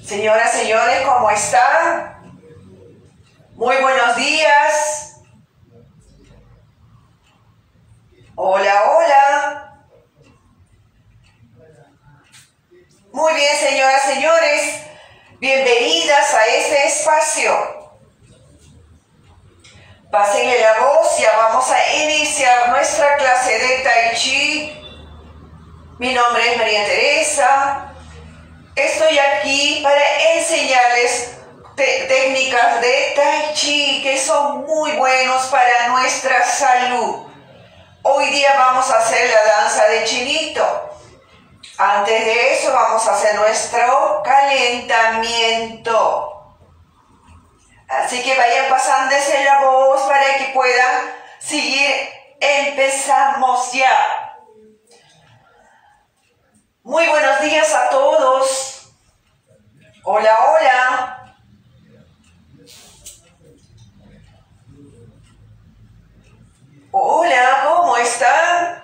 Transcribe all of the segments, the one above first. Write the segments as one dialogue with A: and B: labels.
A: Señoras, señores, ¿cómo están? Muy buenos días. Hola, hola. Muy bien, señoras, señores. Bienvenidas a este espacio. Pásenle la voz, ya vamos a iniciar nuestra clase de Tai Chi. Mi nombre es María Teresa. Estoy aquí para enseñarles técnicas de Tai Chi que son muy buenos para nuestra salud. Hoy día vamos a hacer la danza de chinito. Antes de eso vamos a hacer nuestro calentamiento. Así que vayan pasándose la voz para que puedan seguir. Empezamos ya. Muy buenos días a todos. Hola, hola. Hola, ¿cómo están?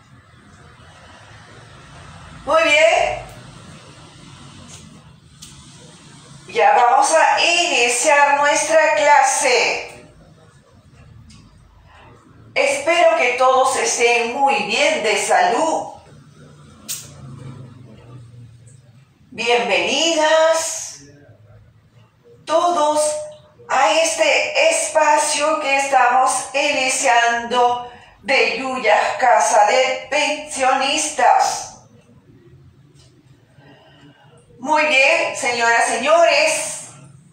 A: Muy bien. Ya vamos a iniciar nuestra clase. Espero que todos estén muy bien de salud. Bienvenidas todos a este espacio que estamos iniciando de Yuya Casa de Pensionistas. Muy bien, señoras, señores.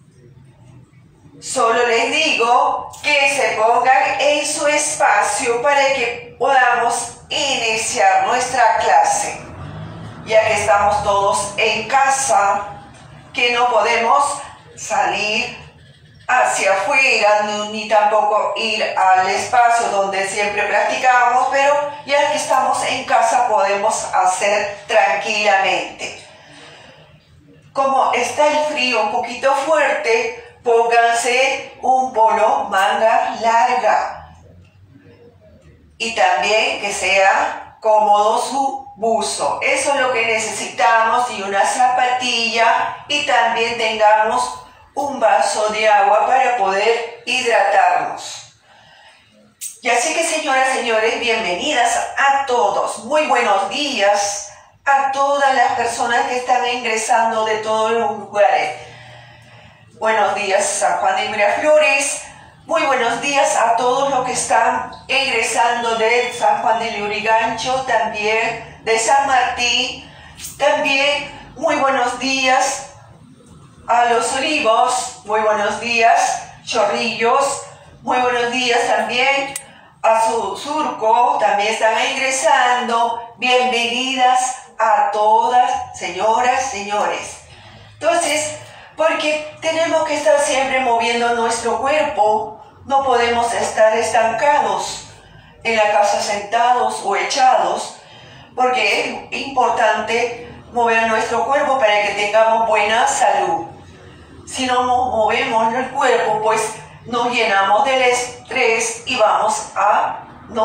A: Solo les digo que se pongan en su espacio para que podamos iniciar nuestra clase. Ya que estamos todos en casa, que no podemos salir hacia afuera, ni tampoco ir al espacio donde siempre practicamos, pero ya que estamos en casa podemos hacer tranquilamente. Como está el frío un poquito fuerte, pónganse un polo manga larga y también que sea cómodo su buzo. Eso es lo que necesitamos, y una zapatilla, y también tengamos un vaso de agua para poder hidratarnos. Y así que, señoras, señores, bienvenidas a todos. Muy buenos días a todas las personas que están ingresando de todos los lugares. Buenos días, San Juan de Miraflores. Muy buenos días a todos los que están ingresando de San Juan de Lurigancho, también de San Martín. También muy buenos días a Los Olivos, muy buenos días Chorrillos, muy buenos días también a Surco, también están ingresando. Bienvenidas a todas, señoras, señores. Entonces, porque tenemos que estar siempre moviendo nuestro cuerpo. No podemos estar estancados en la casa sentados o echados, porque es importante mover nuestro cuerpo para que tengamos buena salud. Si no movemos el cuerpo, pues nos llenamos del estrés y vamos a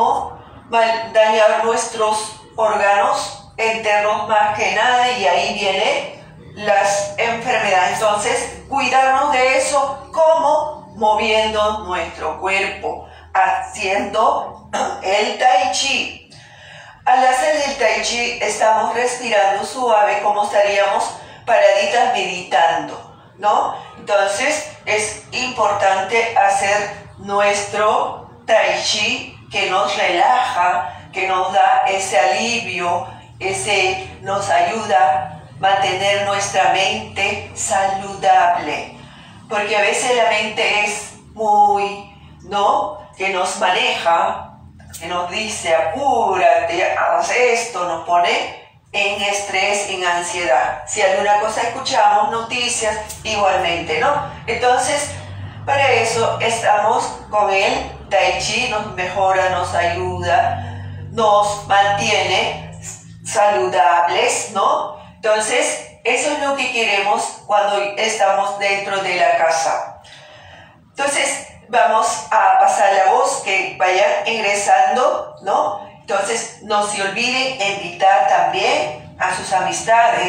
A: dañar nuestros órganos internos más que nada, y ahí vienen las enfermedades. Entonces, cuidarnos de eso, como moviendo nuestro cuerpo, haciendo el Tai Chi. Al hacer el Tai Chi estamos respirando suave, como estaríamos paraditas meditando, ¿no? Entonces es importante hacer nuestro Tai Chi, que nos relaja, que nos da ese alivio, nos ayuda a mantener nuestra mente saludable. Porque a veces la mente es muy, que nos maneja, que nos dice apúrate, haz esto, nos pone en estrés, en ansiedad. Si alguna cosa escuchamos, noticias, igualmente, ¿no? Entonces, para eso estamos con el Tai Chi, nos mejora, nos ayuda, nos mantiene saludables, ¿no? Entonces, eso es lo que queremos cuando estamos dentro de la casa. Entonces, vamos a pasar la voz, que vayan ingresando, ¿no? Entonces, no se olviden invitar también a sus amistades,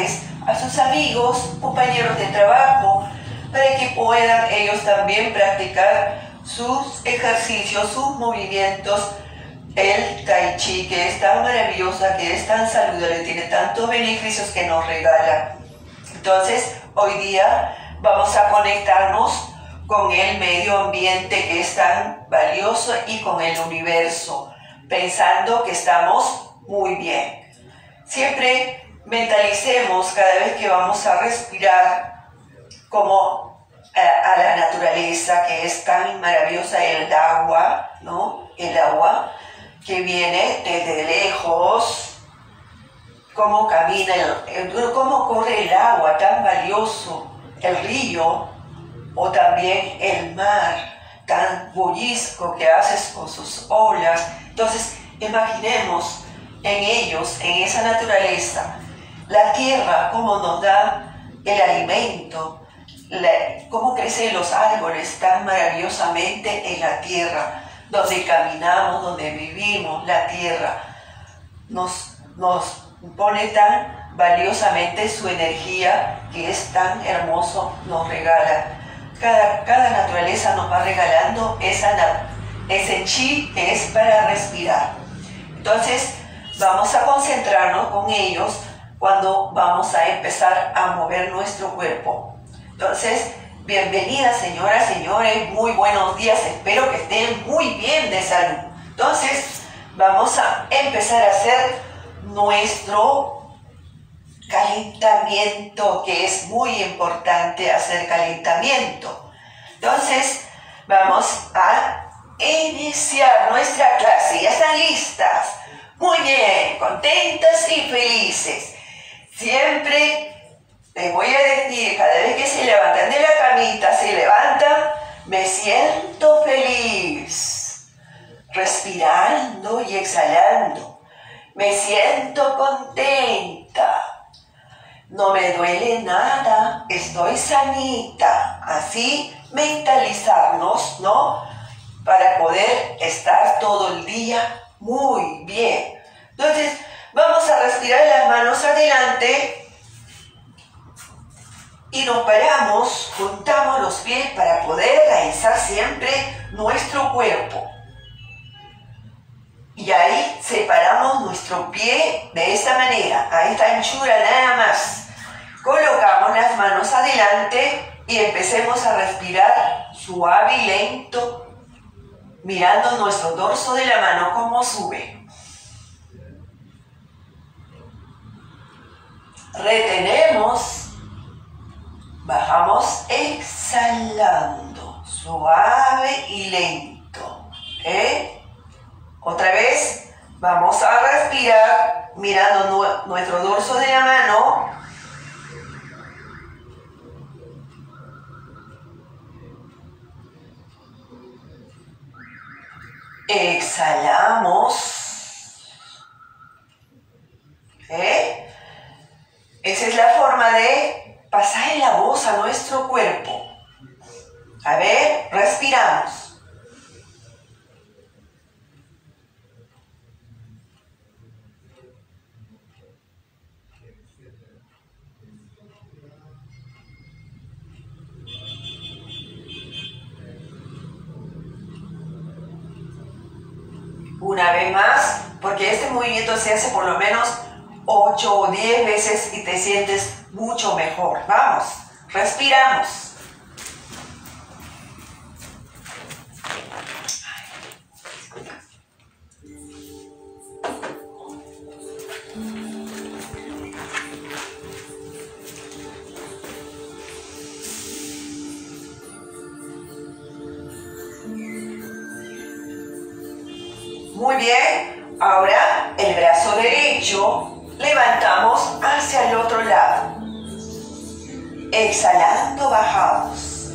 A: a sus amigos, compañeros de trabajo, para que puedan ellos también practicar sus ejercicios, sus movimientos. El Tai Chi, que es tan maravillosa, que es tan saludable, tiene tantos beneficios que nos regala. Entonces, hoy día vamos a conectarnos con el medio ambiente, que es tan valioso, y con el universo, pensando que estamos muy bien. Siempre mentalicemos cada vez que vamos a respirar como a la naturaleza, que es tan maravillosa, el agua, ¿no? El agua que viene desde lejos, cómo camina, cómo corre el agua tan valioso, el río, o también el mar tan bullisco que haces con sus olas. Entonces, imaginemos en ellos, en esa naturaleza, la tierra, cómo nos da el alimento, cómo crecen los árboles tan maravillosamente en la tierra, donde caminamos, donde vivimos. La tierra nos pone tan valiosamente su energía, que es tan hermoso, nos regala. Cada naturaleza nos va regalando ese chi que es para respirar. Entonces, vamos a concentrarnos con ellos cuando vamos a empezar a mover nuestro cuerpo. Entonces, bienvenidas señoras, señores, muy buenos días, espero que estén muy bien de salud. Entonces, vamos a empezar a hacer nuestro calentamiento, que es muy importante hacer calentamiento. Entonces, vamos a iniciar nuestra clase. ¿Ya están listas? Muy bien, contentas y felices. Siempre les voy a decir, cada vez que se levantan de la camita, se levantan, me siento feliz. Respirando y exhalando. Me siento contenta. No me duele nada, estoy sanita. Así mentalizarnos, ¿no? Para poder estar todo el día muy bien. Entonces, vamos a respirar las manos adelante y nos paramos, juntamos los pies para poder realizar siempre nuestro cuerpo. Y ahí separamos nuestro pie de esta manera, a esta anchura nada más. Colocamos las manos adelante y empecemos a respirar suave y lento, mirando nuestro dorso de la mano cómo sube. Retenemos, bajamos exhalando, suave y lento. Otra vez, vamos a respirar mirando nuestro dorso de la mano. Exhalamos. Esa es la forma de pasar la voz a nuestro cuerpo. A ver, respiramos. Una vez más, porque este movimiento se hace por lo menos 8 o 10 veces y te sientes mucho mejor. Vamos, respiramos. Muy bien, ahora el brazo derecho levantamos hacia el otro lado. Exhalando, bajamos.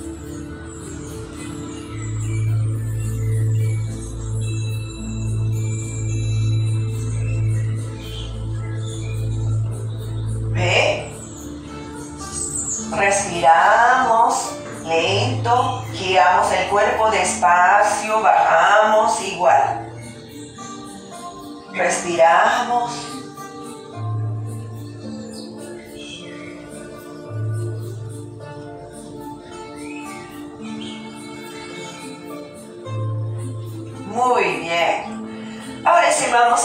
A: ¿Ve? Respiramos lento, giramos el cuerpo despacio, bajamos igual. Respiramos.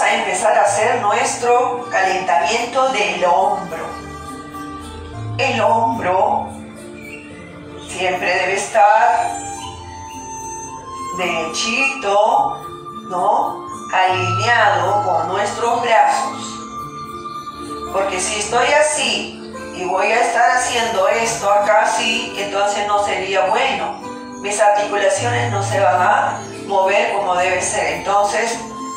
A: a empezar a hacer nuestro calentamiento del hombro. El hombro siempre debe estar derechito, ¿no? Alineado con nuestros brazos. Porque si estoy así y voy a estar haciendo esto acá así, entonces no sería bueno. Mis articulaciones no se van a mover como debe ser. Entonces,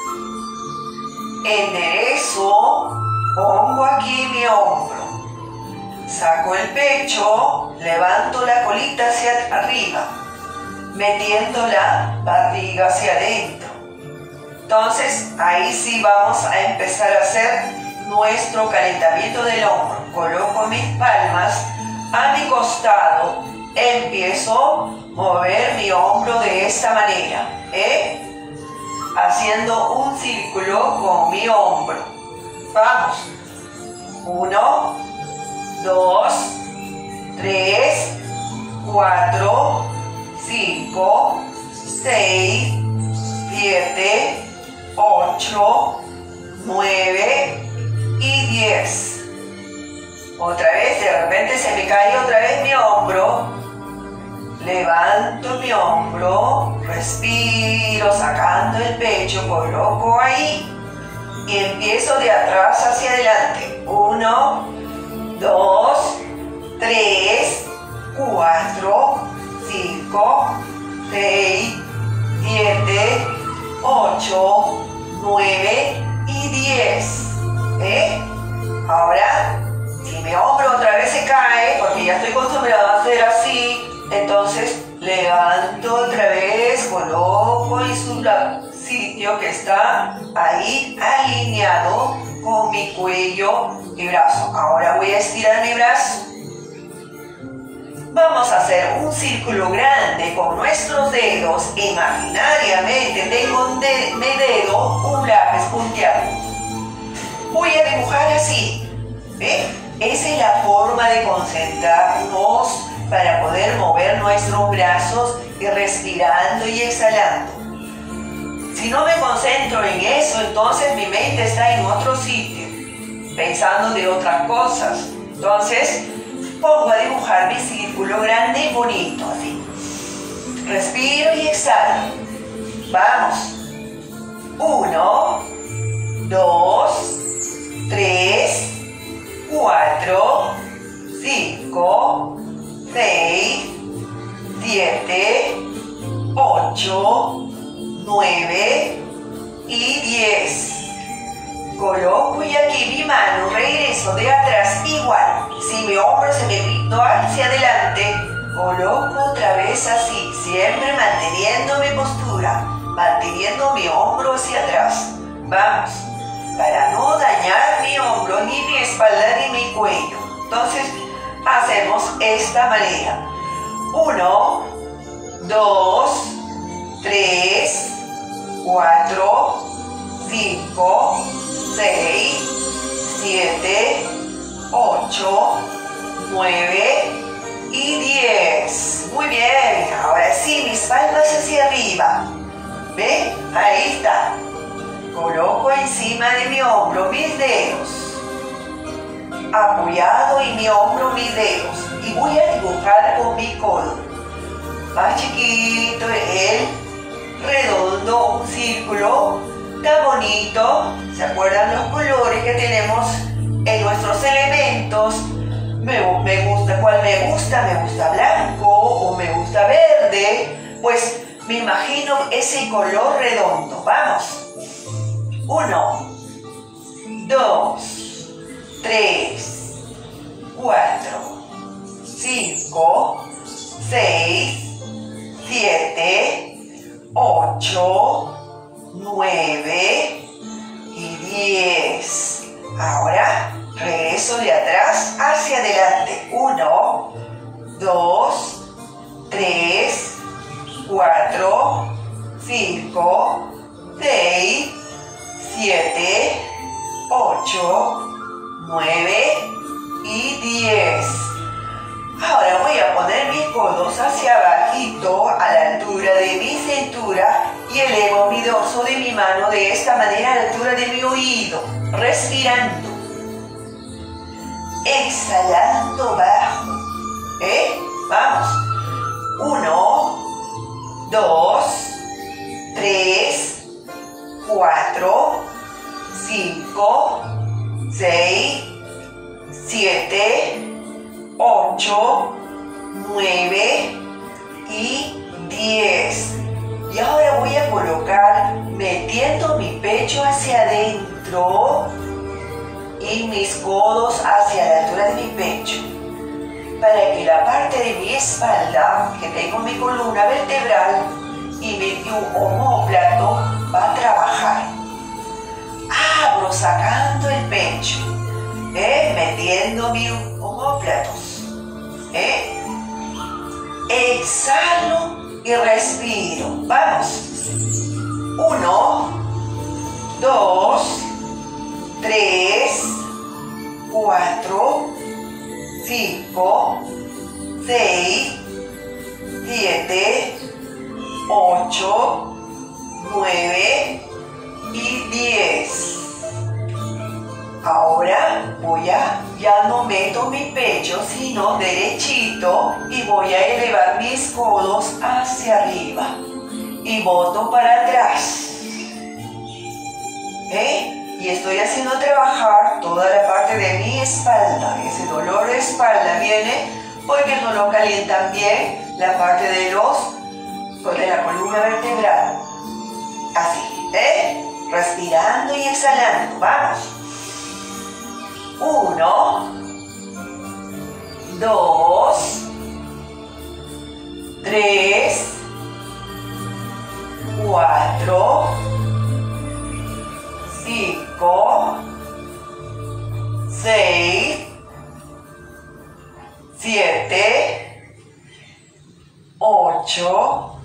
A: enderezo, pongo aquí mi hombro, saco el pecho, levanto la colita hacia arriba, metiendo la barriga hacia adentro. Entonces, ahí sí vamos a empezar a hacer nuestro calentamiento del hombro. Coloco mis palmas a mi costado, empiezo a mover mi hombro de esta manera, haciendo un círculo con mi hombro. Vamos. 1, 2, 3, 4, 5, 6, 7, 8, 9 y 10. Otra vez, de repente se me cae otra vez mi hombro. Levanto mi hombro, respiro, sacando el pecho, coloco ahí y empiezo de atrás hacia adelante. 1, 2, 3, 4, 5, 6, 7, 8, 9 y 10. Ahora, si mi hombro otra vez se cae, porque ya estoy acostumbrado a hacer así, entonces levanto otra vez, coloco en su sitio que está ahí alineado con mi cuello y brazo. Ahora voy a estirar mi brazo. Vamos a hacer un círculo grande con nuestros dedos. Imaginariamente tengo mi dedo, un lápiz punteado. Voy a dibujar así. ¿Ve? Esa es la forma de concentrarnos para poder mover nuestros brazos y respirando y exhalando. Si no me concentro en eso, entonces mi mente está en otro sitio, pensando de otras cosas. Entonces, pongo a dibujar mi círculo grande y bonito, así. Respiro y exhalo. Vamos. 1, 2, 3, 4, 5, 6, 7, 8, 9 y 10. Coloco y aquí mi mano, regreso de atrás igual. Si mi hombro se me gritó hacia adelante, coloco otra vez así, siempre manteniendo mi postura, manteniendo mi hombro hacia atrás. Vamos, para no dañar mi hombro, ni mi espalda, ni mi cuello. Entonces, hacemos esta manera. 1, 2, 3, 4, 5, 6, 7, 8, 9 y 10. Muy bien. Ahora sí, mis palmas hacia arriba. ¿Ve? Ahí está. Coloco encima de mi hombro mis dedos. Apoyado en mi hombro mis dedos. Y voy a dibujar con mi codo. Más chiquito, el redondo, un círculo tan bonito. ¿Se acuerdan los colores que tenemos en nuestros elementos? Me gusta, ¿cuál me gusta? Me gusta blanco o me gusta verde. Pues me imagino ese color redondo. Vamos. 1, 2, 3, 4, 5, 6, 7, 8, 9 y 10. Ahora regreso de atrás hacia adelante. 1, 2, 3, 4, 5, 6, 7, 8, 9 y 10. Ahora voy a poner mis codos hacia abajito a la altura de mi cintura y elevo mi dorso de mi mano de esta manera a la altura de mi oído, respirando. Exhalando bajo. Vamos. 1, 2, 3, 4, 5, 6, 7, 8, 9 y 10. Y ahora voy a colocar metiendo mi pecho hacia adentro y mis codos hacia la altura de mi pecho, para que la parte de mi espalda, que tengo mi columna vertebral y mi omóplato, va a trabajar. Abro sacando el pecho, metiendo mis omóplatos. Exhalo y respiro. Vamos. 1, 2, 3, 4, 5, 6, 7, 8, 9 y 10. Ahora ya no meto mi pecho, sino derechito, y voy a elevar mis codos hacia arriba y boto para atrás. Y estoy haciendo trabajar toda la parte de mi espalda. Ese dolor de espalda viene porque no lo calientan bien la parte de la columna vertebral. Así, respirando y exhalando. Vamos. 1, 2, 3, 4, 5, 6, 7, 8,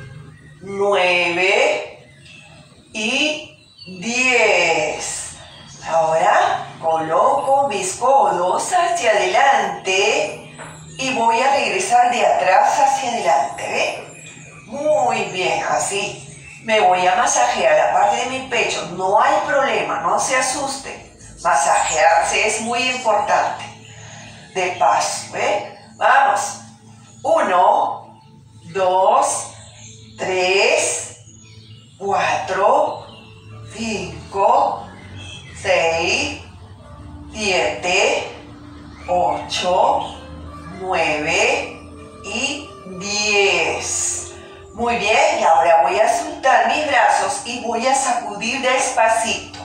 A: 9 y 10. Ahora coloco mis codos hacia adelante y voy a regresar de atrás hacia adelante. Muy bien, así. Me voy a masajear la parte de mi pecho. No hay problema, no se asusten. Masajearse es muy importante. De paso, Vamos. 1, 2, 3, 4, 5, 6, 7, 8, 9 y 10. Muy bien, y ahora voy a soltar mis brazos y voy a sacudir despacito.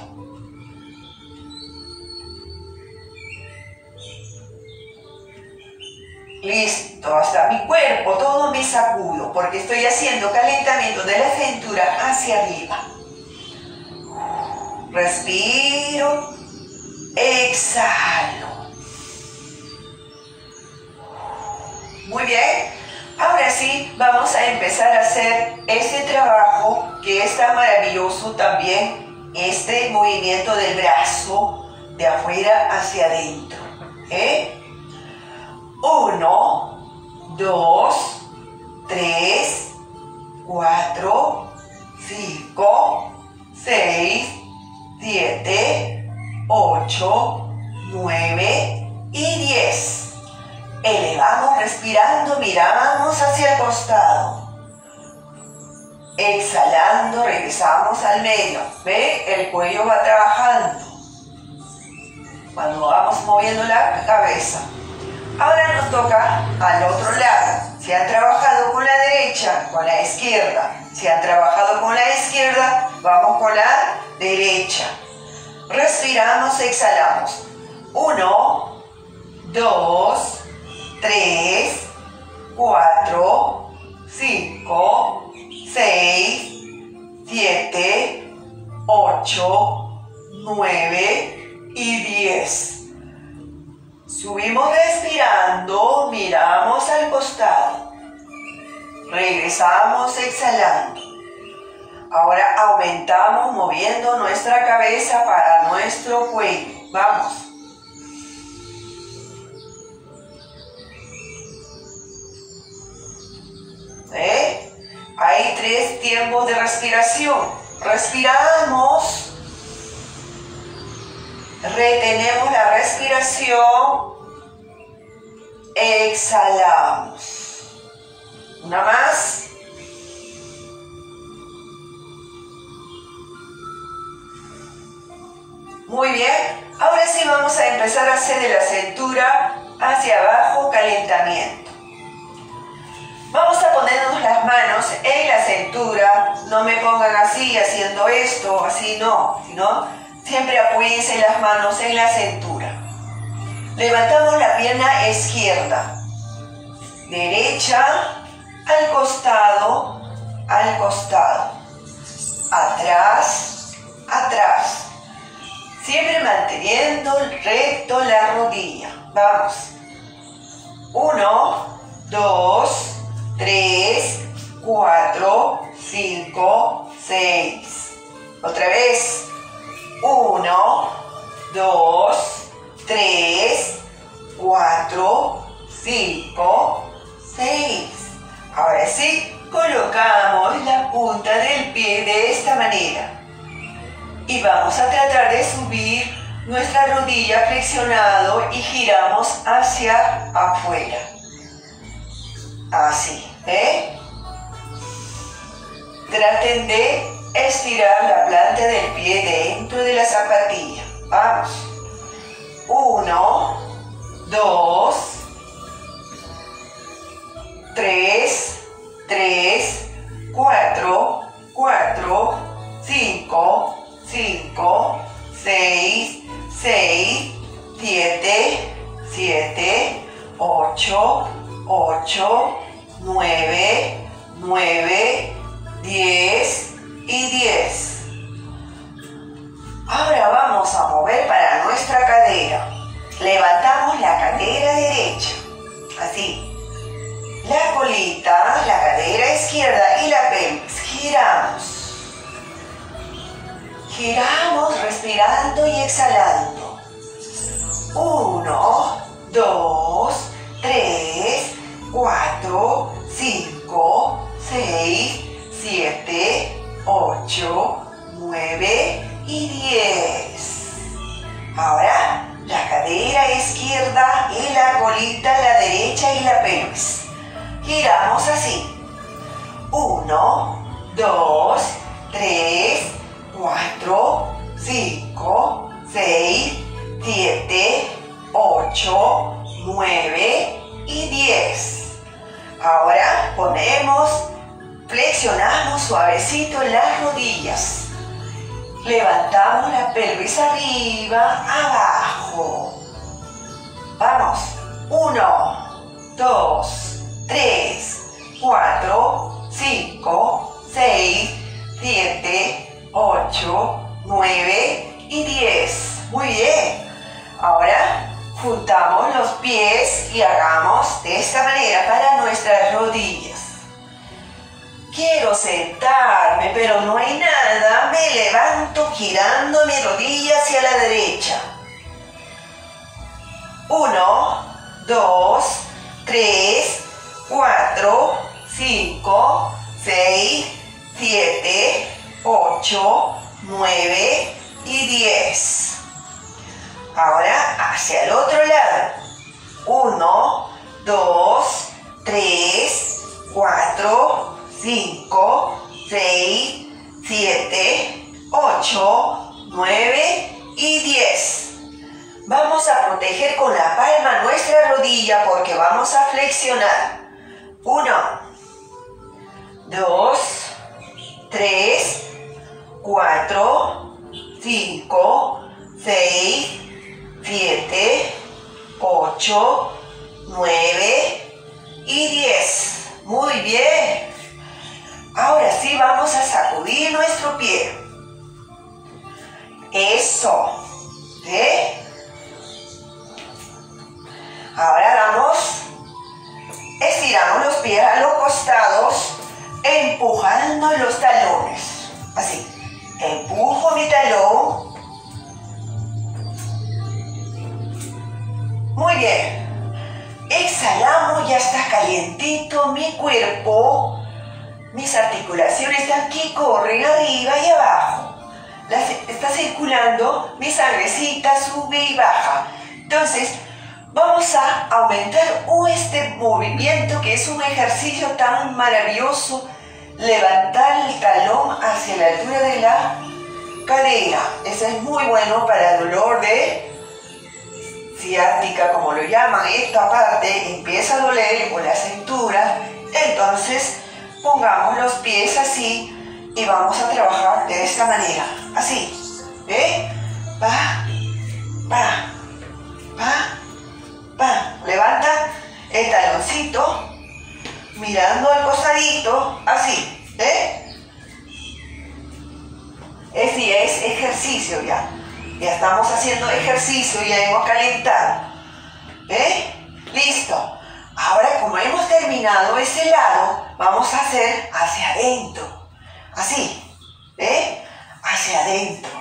A: Listo, hasta mi cuerpo, todo me sacudo, porque estoy haciendo calentamiento de la cintura hacia arriba. Respiro, exhalo. Muy bien. Ahora sí, vamos a empezar a hacer este trabajo que es tan maravilloso también, este movimiento del brazo de afuera hacia adentro. 1, 2, 3, 4, 5, 6, 7, 8, 9 y 10. Elevamos respirando, miramos hacia el costado. Exhalando, regresamos al medio. El cuello va trabajando cuando vamos moviendo la cabeza. Ahora nos toca al otro lado. Si han trabajado con la derecha, con la izquierda. Si han trabajado con la izquierda, vamos con la derecha. Respiramos, exhalamos. 1, 2, 3, 4, 5, 6, 7, 8, 9 y 10. Subimos respirando, miramos al costado. Regresamos exhalando. Ahora aumentamos moviendo nuestra cabeza para nuestro cuello. Vamos. Ahí 3 tiempos de respiración. Respiramos, retenemos la respiración, exhalamos. Una más. Muy bien, ahora sí vamos a empezar a hacer de la cintura hacia abajo calentamiento. Vamos a ponernos las manos en la cintura, no me pongan así haciendo esto, así no, sino siempre apóyense las manos en la cintura. Levantamos la pierna izquierda, derecha, al costado, atrás, atrás. Siempre manteniendo recto la rodilla. Vamos. 1, 2, 3, 4, 5, 6. Otra vez. 1, 2, 3, 4, 5, 6. Ahora sí, colocamos la punta del pie de esta manera. Y vamos a tratar de subir nuestra rodilla flexionado y giramos hacia afuera. Así, ¿eh? Traten de estirar la planta del pie dentro de la zapatilla. Vamos. 1, 2, 3, 4, 5, 6, 7, 8, 9, 10 y 10. Ahora vamos a mover para nuestra cadera. Levantamos la cadera derecha, así. La colita, la cadera izquierda y la pelvis. Giramos. Giramos respirando y exhalando. 1, 2, 3, 4, 5, 6, 7, 8, 9 y 10. Ahora la cadera izquierda y la colita, la derecha y la pelvis. Giramos así. 1, 2, 3, 4, 5, 6, 7, 8, 9 y 10. Ahora flexionamos suavecito las rodillas. Levantamos la pelvis arriba, abajo. Vamos. 1, 2, 3, 4, 5, 6, 7, 8, 9 y 10. Muy bien. Ahora juntamos los pies y hagamos de esta manera para nuestras rodillas. Quiero sentarme, pero no hay nada. Me levanto girando mi rodilla hacia la derecha. 1, 2, 3, 4, 5, 6, 7, 8, 9 y 10. Ahora hacia el otro lado. 1, 2, 3, 4, 5, 6, 7, 8, 9 y 10. Vamos a proteger con la palma nuestra rodilla porque vamos a flexionar. 1, 2, 3, 4, 5, 6, 7, 8, 9 y 10. Muy bien. Ahora sí vamos a sacudir nuestro pie. Eso. ¿Eh? Ahora estiramos los pies a los costados, empujando los talones. Así. Empujo mi talón. Muy bien. Exhalamos, ya está calientito mi cuerpo. mis articulaciones de aquí corren arriba y abajo. Está circulando, mi sangrecita sube y baja. Entonces, vamos a aumentar este movimiento que es un ejercicio tan maravilloso. Levantar el talón hacia la altura de la cadera. Eso es muy bueno para el dolor de ciática, como lo llaman. Esta parte empieza a doler por la cintura. Entonces, pongamos los pies así y vamos a trabajar de esta manera. Así. ¿Ve? Va, va, va, va. Levanta el taloncito mirando al costadito. Así. ¿Ve? Este es ejercicio ya. Ya estamos haciendo ejercicio, ya hemos calentado. ¿Ve? Listo. Ahora, como hemos terminado ese lado, vamos a hacer hacia adentro. Así. ¿Ve? Hacia adentro.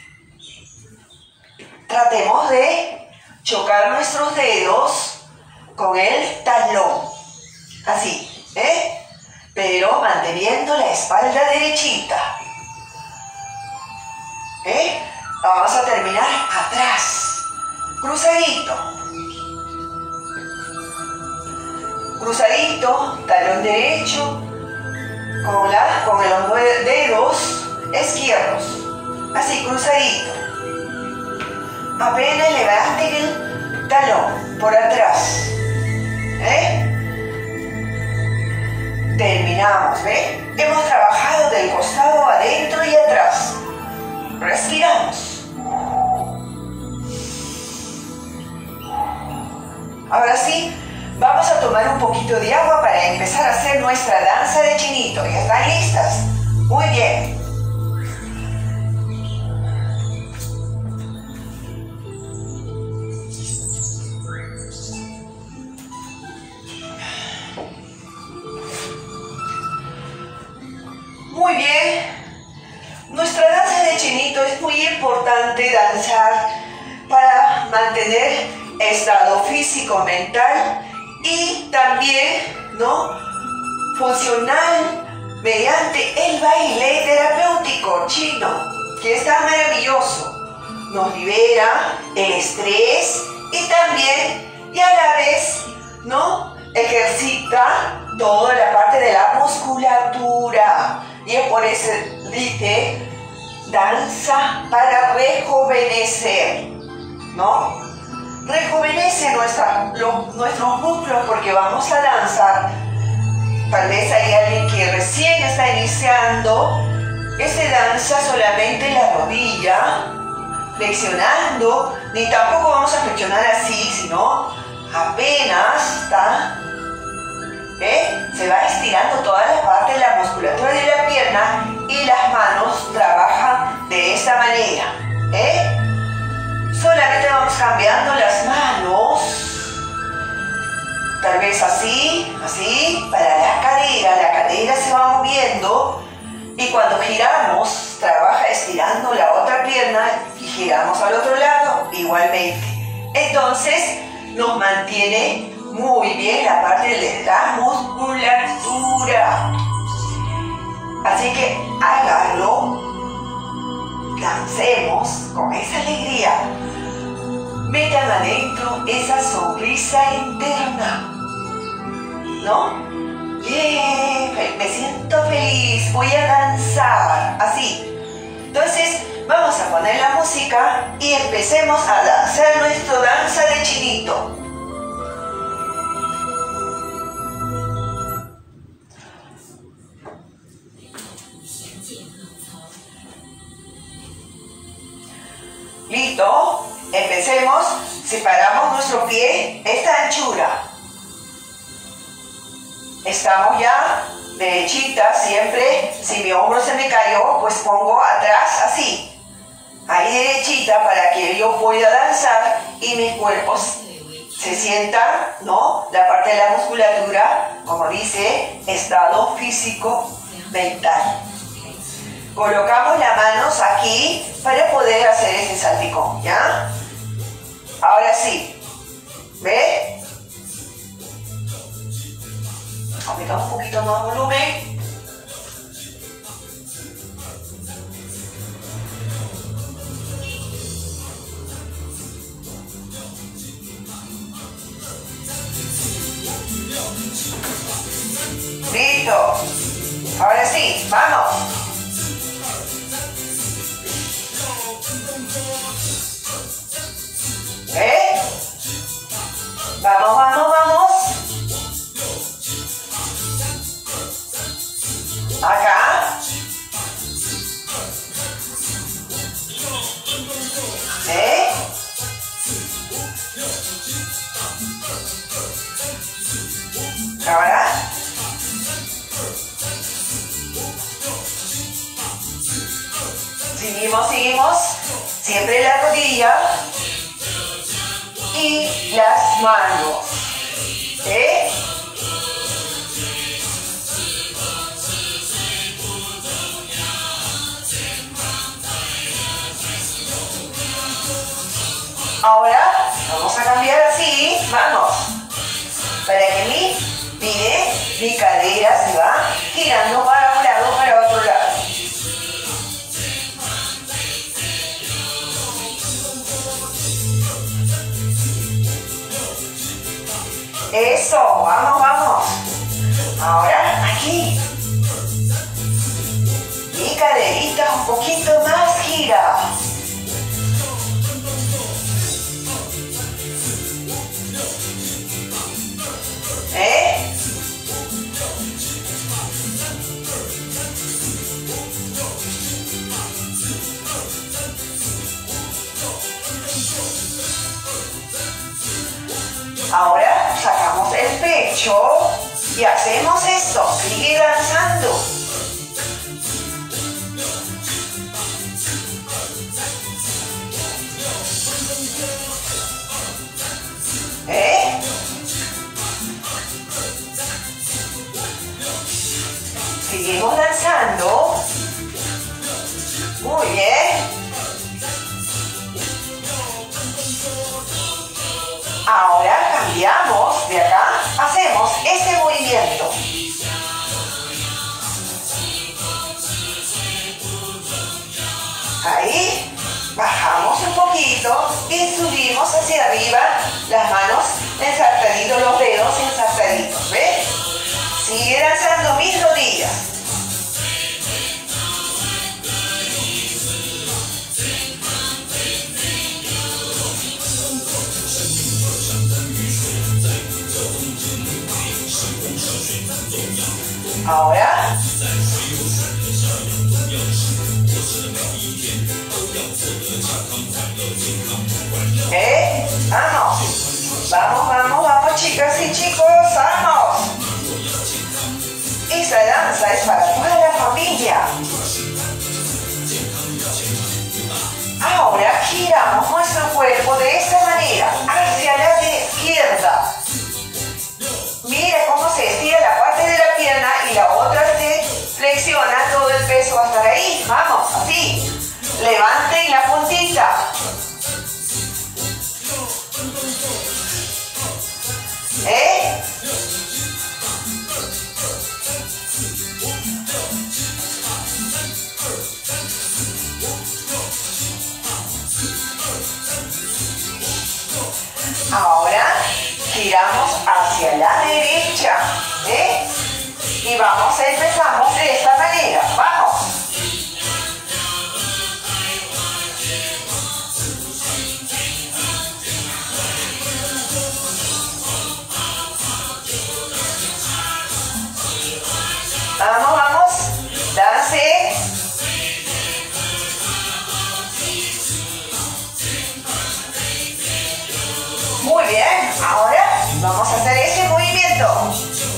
A: Tratemos de chocar nuestros dedos con el talón. Así. ¿Ve? Pero manteniendo la espalda derechita. ¿Eh? Vamos a terminar atrás. Cruzadito. Cruzadito, talón derecho, con los dedos izquierdos. Así, cruzadito. Apenas levanten el talón por atrás. Terminamos, ¿ve? Hemos trabajado del costado adentro y atrás. Respiramos. Ahora sí, vamos a tomar un poquito de agua para empezar a hacer nuestra danza de chinito. ¿Ya están listas? Muy bien. Muy bien. Nuestra danza de chinito es muy importante danzar para mantener estado físico, mental y también, ¿no?, funcional mediante el baile terapéutico chino, que es tan maravilloso. Nos libera el estrés y también, y a la vez, ¿no?, ejercita toda la parte de la musculatura. Y es por eso dice danza para rejuvenecer, ¿no? Rejuvenece nuestros músculos porque vamos a danzar. Tal vez hay alguien que recién está iniciando. Se danza solamente la rodilla, flexionando, ni tampoco vamos a flexionar así, sino apenas está. Se va estirando toda la parte de la musculatura de la pierna y las manos trabajan de esta manera. Solamente vamos cambiando las manos. Tal vez así, así, para la cadera se va moviendo y cuando giramos, trabaja estirando la otra pierna y giramos al otro lado igualmente. Entonces, nos mantiene muy bien la parte de la musculatura. Así que háganlo. Dancemos con esa alegría. Metan adentro esa sonrisa interna. ¿No? ¡Yeah! Me siento feliz. Voy a danzar. Así. Entonces, vamos a poner la música y empecemos a danzar nuestra danza de chinito. ¿Listo? Empecemos. Separamos nuestro pie esta anchura. Estamos ya derechita siempre. Si mi hombro se me cayó, pues pongo atrás así. Ahí derechita para que yo pueda danzar y mis cuerpos se sientan, ¿no? La parte de la musculatura, como dice, estado físico mental. Colocamos las manos aquí para poder hacer este salpicón, ¿ya? Ahora sí. ¿Ve? Aumentamos un poquito más volumen. así, vamos. Vamos, vamos, vamos. Acá. Ahora. Seguimos, seguimos. Siempre la rodilla y las manos. Ahora vamos a cambiar así, vamos, para que mi cadera se va girando para un lado, para otro lado. Eso, vamos, vamos. Ahora aquí. Mi caderita un poquito más gira. Ahora sacamos el pecho y hacemos esto. Sigue danzando. Seguimos danzando. Muy bien. Ahora cambiamos de acá, hacemos este movimiento. Ahí, bajamos un poquito y subimos hacia arriba, las manos ensartaditos, los dedos ensartaditos, ¿ves? Sigue danzando mis rodillas. Ahora, vamos, vamos, vamos, vamos, chicas y chicos, vamos. Esa danza es para toda la familia. Ahora giramos nuestro cuerpo de esta manera, hacia la izquierda. Mira cómo se estira la parte de la pierna y la otra se flexiona, todo el peso va a estar ahí. Vamos, así. Levanten la puntita. Ahora giramos hacia la derecha, y vamos, empezamos de esta manera, vamos. Vamos, vamos, dance. Muy bien, ahora vamos a hacer ese movimiento.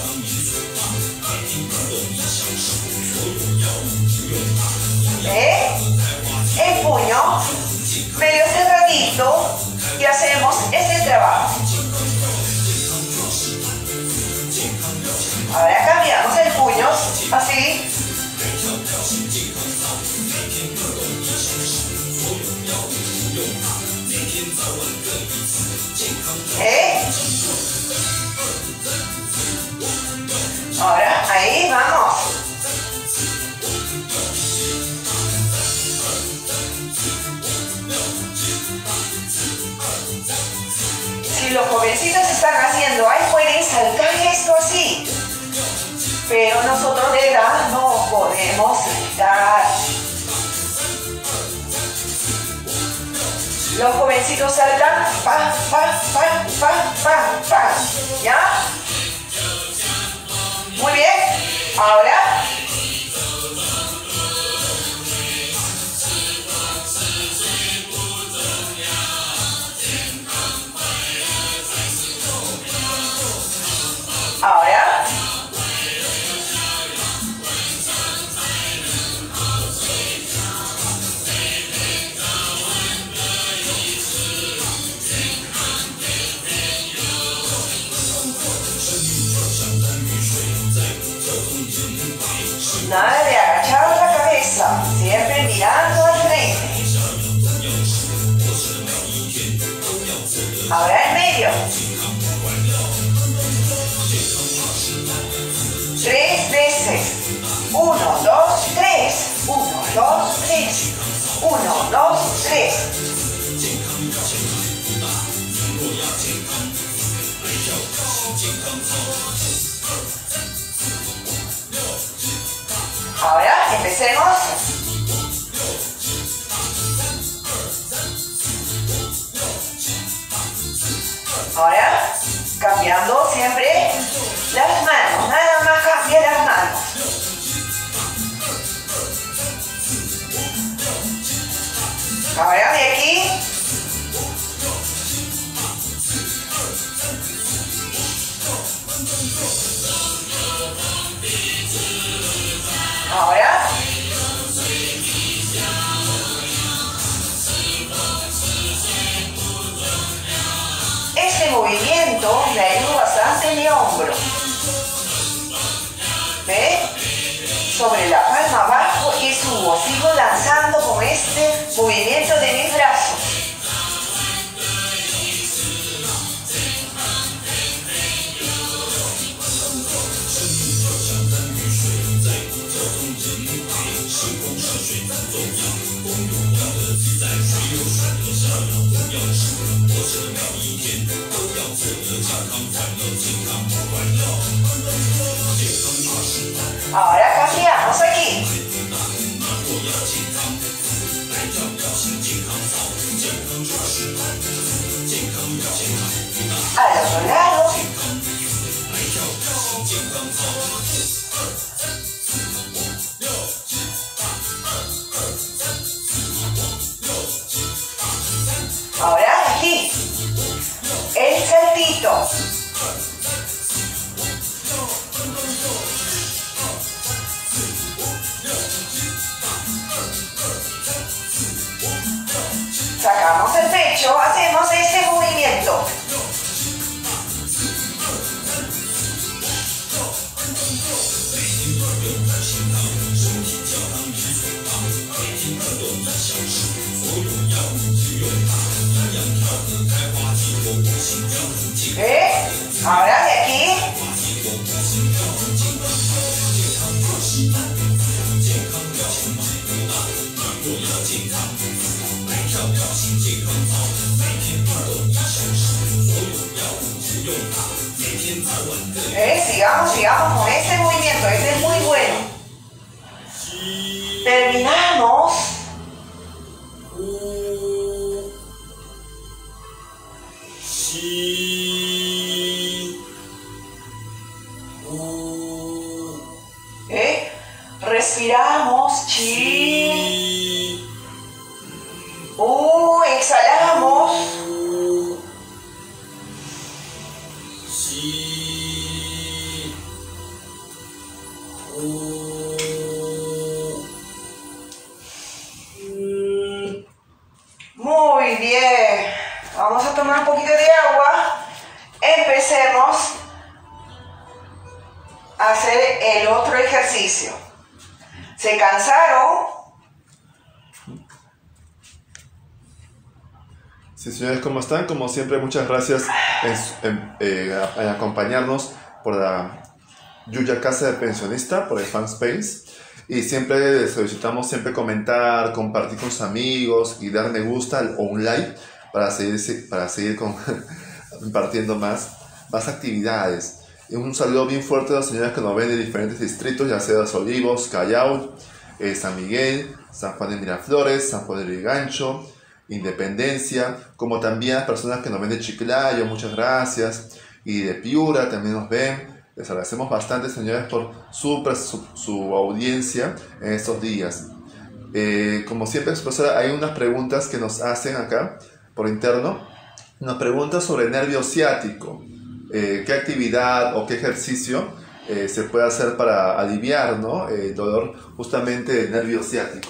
A: El puño medio cerradito y hacemos ese trabajo. Ahora cambiamos el puño, así. Ahora, ahí vamos. Si los jovencitos están haciendo, ahí pueden saltar esto así. Pero nosotros de edad no podemos saltar. Los jovencitos saltan, pa, pa, pa, pa, pa, pa, ¿ya? Muy bien, ahora nada de agachar la cabeza, siempre mirando al frente. Ahora en medio. 3 veces. 1, 2, 3. 1, 2, 3. 1, 2, 3. Ahora empecemos. Ahora cambiando siempre las manos, nada más cambia las manos. Ahora de aquí. Ahora. Este movimiento me ayuda bastante en mi hombro. ¿Ve? Sobre la palma abajo y subo. Sigo lanzando con este movimiento de mis brazos. Ahora cambiamos aquí. Al otro lado. Ahora aquí. El saltito. Sacamos el pecho, hacemos ese movimiento. Ahora de aquí. Sigamos con este movimiento, este es muy bueno. Terminamos. Respiramos. Chi. Exhalamos. Muy bien. Vamos a tomar un poquito de agua. Empecemos a hacer el otro ejercicio. ¿Se cansaron?
B: Sí, señores, ¿cómo están? Como siempre, muchas gracias en acompañarnos por la Yuya Casa de Pensionista, por el Fan Space. Y siempre les solicitamos comentar, compartir con sus amigos y dar me gusta o un like para seguir compartiendo más actividades. Y un saludo bien fuerte a las señoras que nos ven de diferentes distritos, ya sea Los Olivos, Callao, San Miguel, San Juan de Miraflores, San Juan de Lurigancho, Independencia, como también las personas que nos ven de Chiclayo, muchas gracias, y de Piura también nos ven. Les agradecemos bastante, señores, por su audiencia en estos días. Como siempre, profesora, hay unas preguntas que nos hacen acá por interno. Nos pregunta sobre el nervio ciático. ¿Qué actividad o qué ejercicio se puede hacer para aliviar, ¿no?, el dolor justamente del nervio ciático?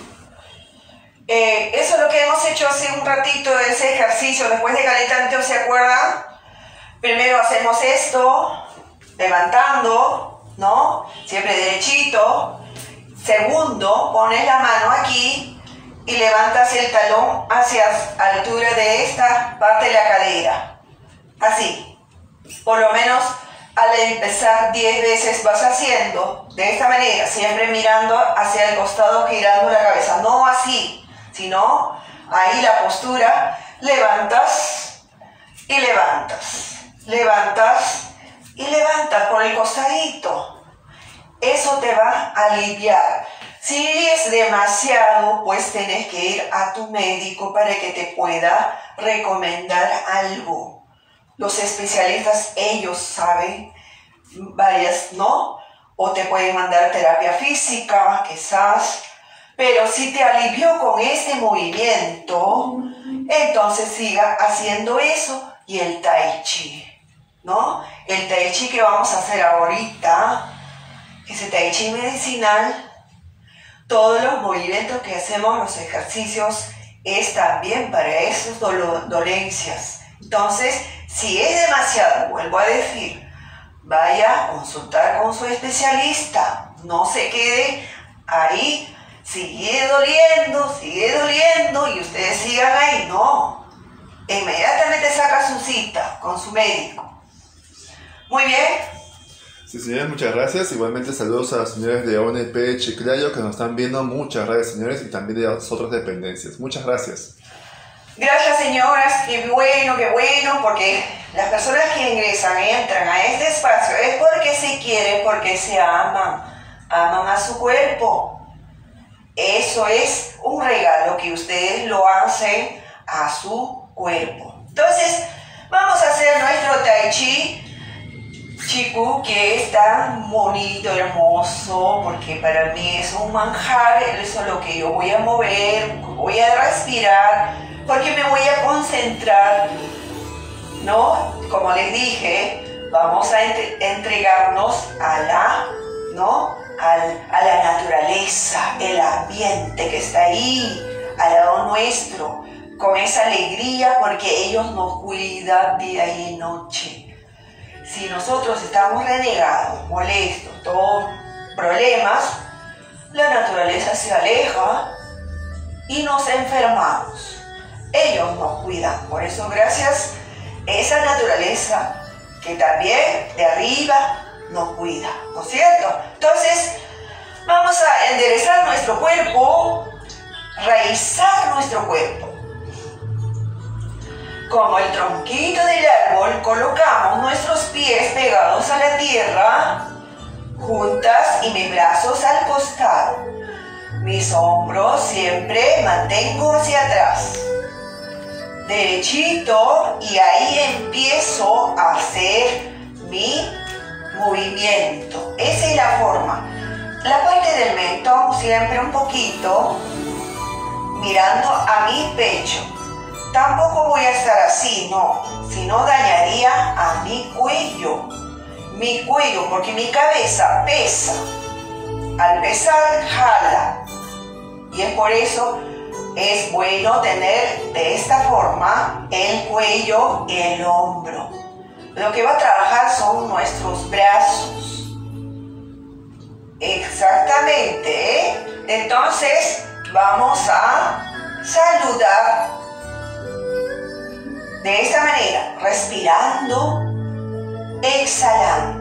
A: Eso es lo que hemos hecho hace un ratito, ese ejercicio después de calentamiento, ¿se acuerdan? Primero hacemos esto, levantando, ¿no? Siempre derechito. Segundo, pones la mano aquí y levantas el talón hacia la altura de esta parte de la cadera. Así. Por lo menos al empezar 10 veces vas haciendo de esta manera, siempre mirando hacia el costado, girando la cabeza. No así, sino ahí la postura, levantas y levantas, levantas y levantas por el costadito. Eso te va a aliviar. Si es demasiado, pues tienes que ir a tu médico para que te pueda recomendar algo. Los especialistas, ellos saben varias, ¿no? O te pueden mandar terapia física, quizás. Pero si te alivió con este movimiento, entonces siga haciendo eso y el tai chi, ¿no? El tai chi que vamos a hacer ahorita, ese tai chi medicinal, todos los movimientos que hacemos, los ejercicios, es también para esas dolencias. Entonces, si es demasiado, vuelvo a decir, vaya a consultar con su especialista. No se quede ahí, sigue doliendo y ustedes sigan ahí. No, inmediatamente saca su cita con su médico. Muy bien.
B: Sí, señores, muchas gracias. Igualmente saludos a los señores de ONP Chiclayo que nos están viendo. Muchas gracias, señores, y también de las otras dependencias. Muchas gracias.
A: Gracias, señoras, qué bueno, porque las personas que ingresan y entran a este espacio es porque se quieren, porque se aman a su cuerpo. Eso es un regalo que ustedes lo hacen a su cuerpo. Entonces, vamos a hacer nuestro Tai Chi Chiku, que es tan bonito, hermoso, porque para mí es un manjar. Eso es lo que yo voy a mover, voy a respirar, porque me voy a concentrar, ¿no? Como les dije, vamos a entregarnos a la, ¿no?, a la naturaleza, el ambiente que está ahí, al lado nuestro, con esa alegría, porque ellos nos cuidan día y noche. Si nosotros estamos renegados, molestos, todos problemas, la naturaleza se aleja y nos enfermamos. Ellos nos cuidan, por eso gracias a esa naturaleza que también de arriba nos cuida, ¿no es cierto? Entonces vamos a enderezar nuestro cuerpo, raizar nuestro cuerpo. Como el tronquito del árbol, colocamos nuestros pies pegados a la tierra, juntas, y mis brazos al costado. Mis hombros siempre mantengo hacia atrás. Derechito, y ahí empiezo a hacer mi movimiento. Esa es la forma. La parte del mentón siempre un poquito mirando a mi pecho. Tampoco voy a estar así, no, sino dañaría a mi cuello, porque mi cabeza pesa. Al pesar, jala. Y es por eso es bueno tener de esta forma el cuello y el hombro. Lo que va a trabajar son nuestros brazos. Exactamente, ¿eh? Entonces vamos a saludar de esta manera, respirando, exhalando.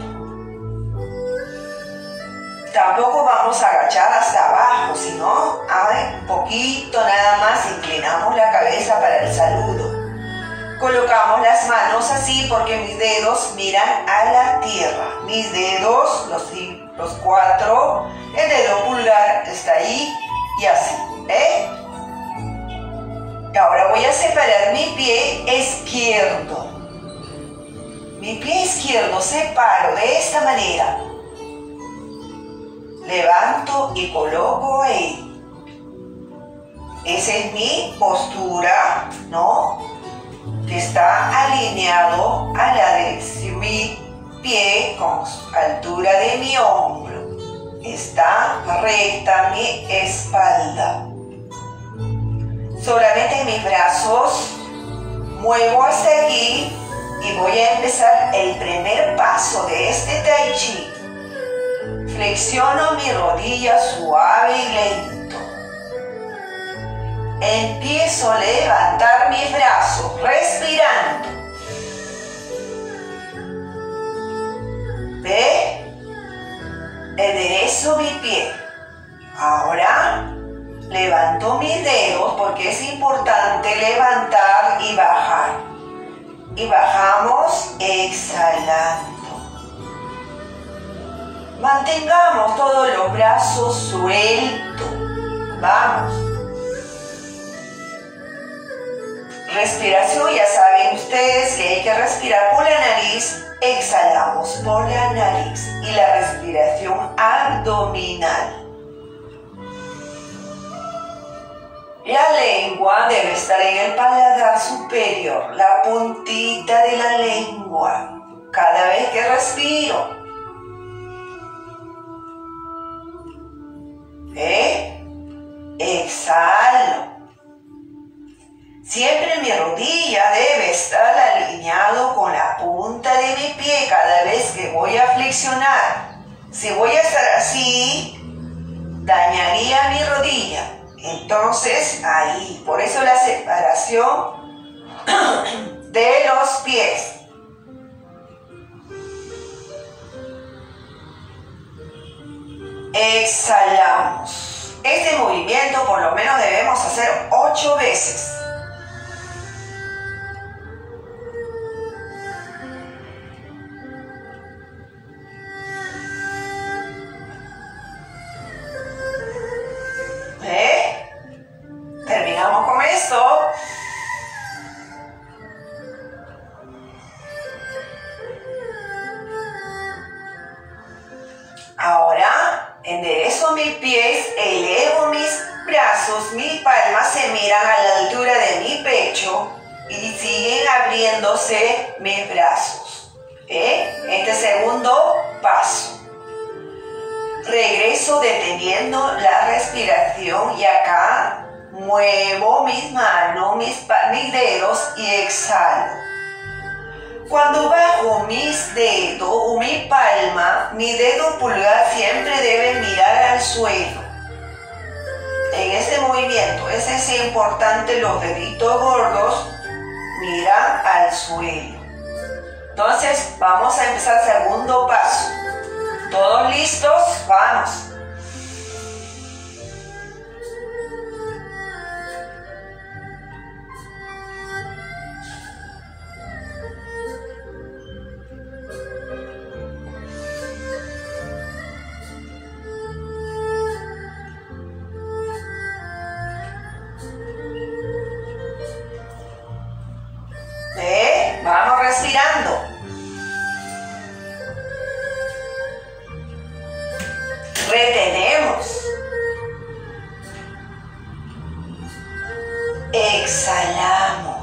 A: Tampoco vamos a agachar hasta abajo, sino un poquito nada más inclinamos la cabeza para el saludo. Colocamos las manos así porque mis dedos miran a la tierra. Mis dedos, los 4, el dedo pulgar está ahí y así. Y ahora voy a separar mi pie izquierdo. Mi pie izquierdo separo de esta manera. Levanto y coloco ahí. Esa es mi postura, ¿no? Que está alineado a la de mi pie con altura de mi hombro. Está recta mi espalda. Solamente mis brazos muevo hasta aquí y voy a empezar el primer paso de este Tai Chi. Flexiono mi rodilla suave y lento. Empiezo a levantar mis brazos, respirando. ¿Ve? Enderezo mi pie. Ahora levanto mis dedos porque es importante levantar y bajar. Y bajamos exhalando. Mantengamos todos los brazos sueltos. Vamos. Respiración, ya saben ustedes que hay que respirar por la nariz. Exhalamos por la nariz. Y la respiración abdominal. La lengua debe estar en el paladar superior, la puntita de la lengua, cada vez que respiro. Exhalo. Siempre mi rodilla debe estar alineado con la punta de mi pie cada vez que voy a flexionar. Si voy a estar así, dañaría mi rodilla. Entonces, ahí, por eso la separación de los pies. Exhalamos. Este movimiento por lo menos debemos hacer 8 veces. Terminamos con esto. Ahora enderezo mis pies, elevo mis brazos, mis palmas se miran a la altura de mi pecho y siguen abriéndose mis brazos. Este segundo paso. Regreso deteniendo la respiración y acá muevo mis manos, mis dedos y exhalo. Cuando bajo mis dedos o mi palma, mi dedo pulgar siempre debe mirar al suelo. En este movimiento, es importante, los deditos gordos miran al suelo. Entonces, vamos a empezar el segundo paso. ¿Todos listos? Vamos. Vamos respirando. Retenemos. Exhalamos.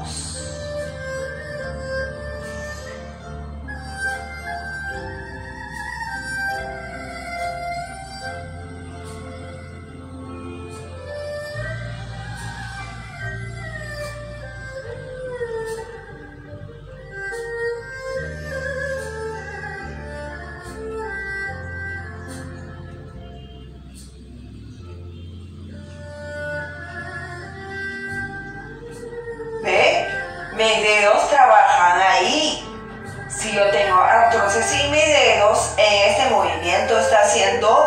A: Mis dedos trabajan ahí. Si yo tengo artrosis en mis dedos, en este movimiento está haciendo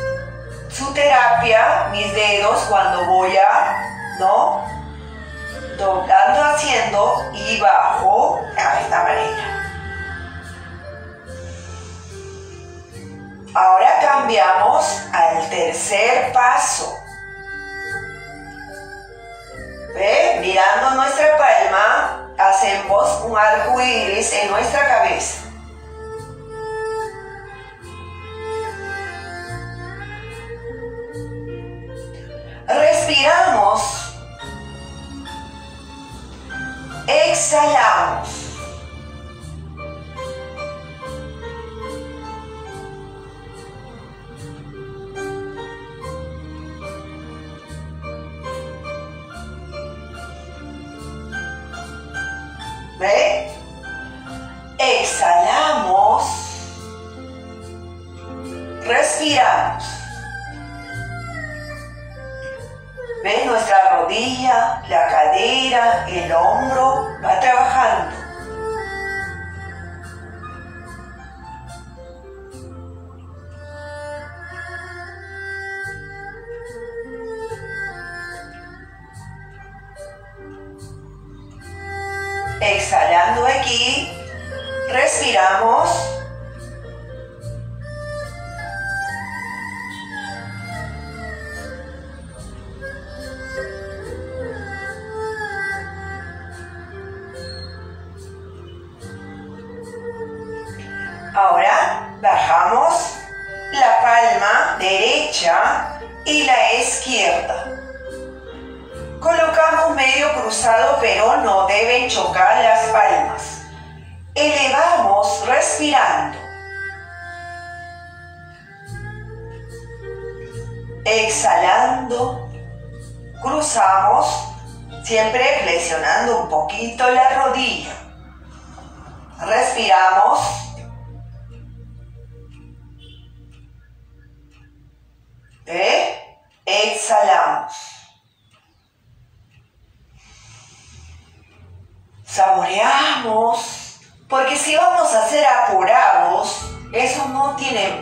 A: su terapia, mis dedos, cuando voy a, doblando, haciendo y bajo de esta manera. Ahora cambiamos al tercer paso. ¿Ve? Mirando nuestra palma, hacemos un arco iris en nuestra cabeza. Respiramos. Exhalamos. ¿Ve? Exhalamos. Respiramos. ¿Ve? Nuestra rodilla, la cadera, el hombro va trabajando. Exhalando aquí, respiramos. Ahora bajamos la palma derecha y la izquierda. Colocamos medio cruzado, pero no deben chocar las palmas. Elevamos respirando. Exhalando, cruzamos, siempre flexionando un poquito la rodilla. Respiramos. Exhalamos. Saboreamos, porque si vamos a ser apurados, eso no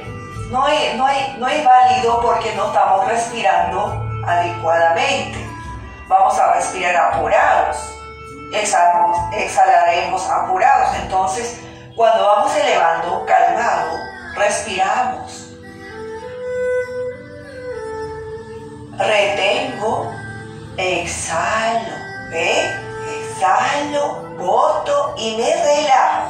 A: es válido porque no estamos respirando adecuadamente. Vamos a respirar apurados, exhalaremos apurados. Entonces, cuando vamos elevando, calmado, respiramos. Retengo, exhalo, ¿ve? Exhalo, boto y me relajo.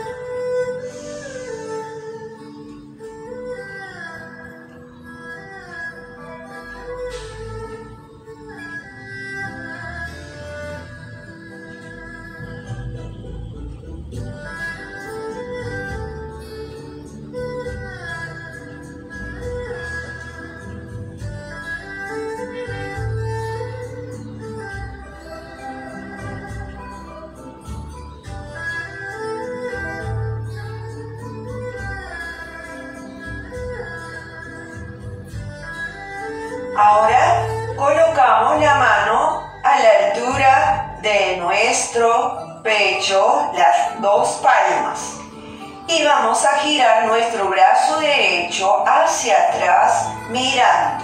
A: Ahora colocamos la mano a la altura de nuestro pecho, las dos palmas. Y vamos a girar nuestro brazo derecho hacia atrás mirando.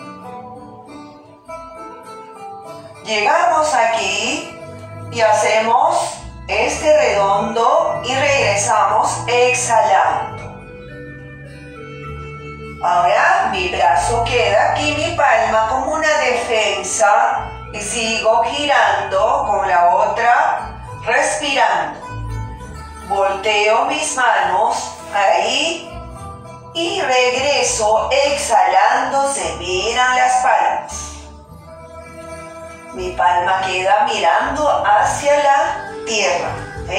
A: Llegamos aquí y hacemos este redondo y regresamos exhalando. Ahora mi brazo queda aquí, mi palma como una defensa y sigo girando con la otra, respirando. Volteo mis manos ahí y regreso exhalando, se miran las palmas. Mi palma queda mirando hacia la tierra.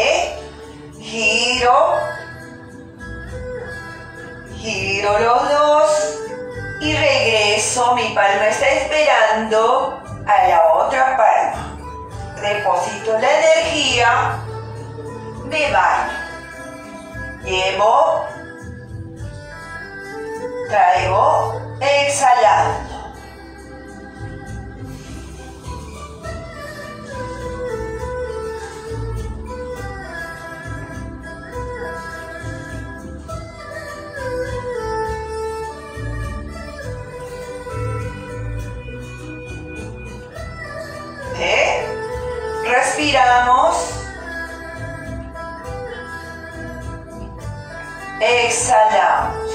A: Giro los dos y regreso. Mi palma está esperando a la otra palma. Deposito la energía. Me baño. Llevo. Traigo. Exhalando. Respiramos. Exhalamos.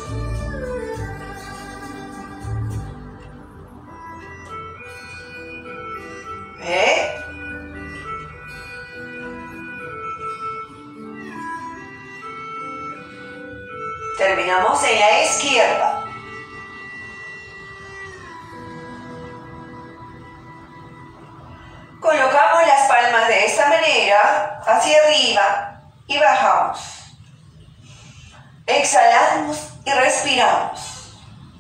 A: ¿Ve? Terminamos en la izquierda. Colocamos las palmas de esta manera hacia arriba y bajamos. Exhalamos y respiramos.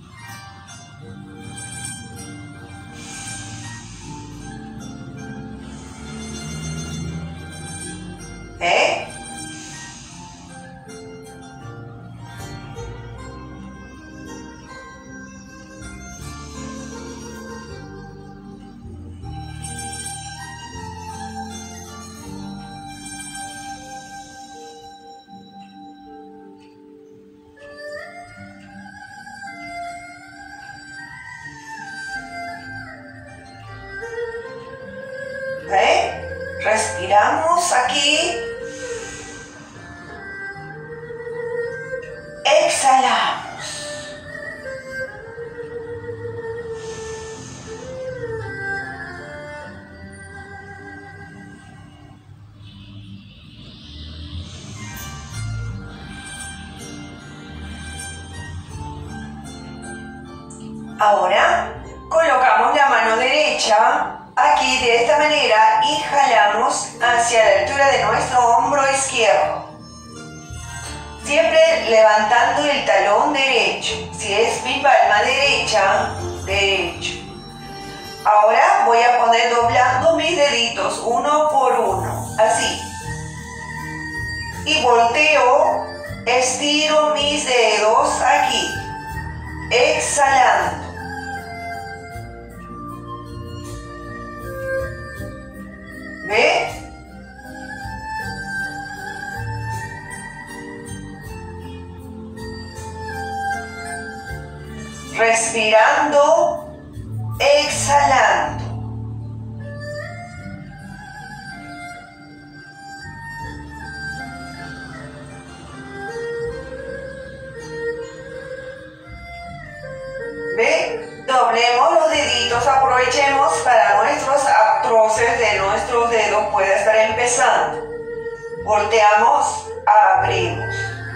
A: ¿Eh? Respiramos aquí. Exhalamos. Ahora colocamos la mano derecha aquí de esta manera y jalamos hacia la altura de nuestro hombro izquierdo. Siempre levantando el talón derecho. Si es mi palma derecha, derecho. Ahora voy a poner doblando mis deditos uno por uno, así. Y volteo, estiro mis dedos aquí, exhalando. ¿Ve? Respirando, exhalando. ¿Ve? Doblemos los deditos, aprovechemos para nuestros artroces de nuestros dedos pueda estar empezando. Volteamos, abrimos.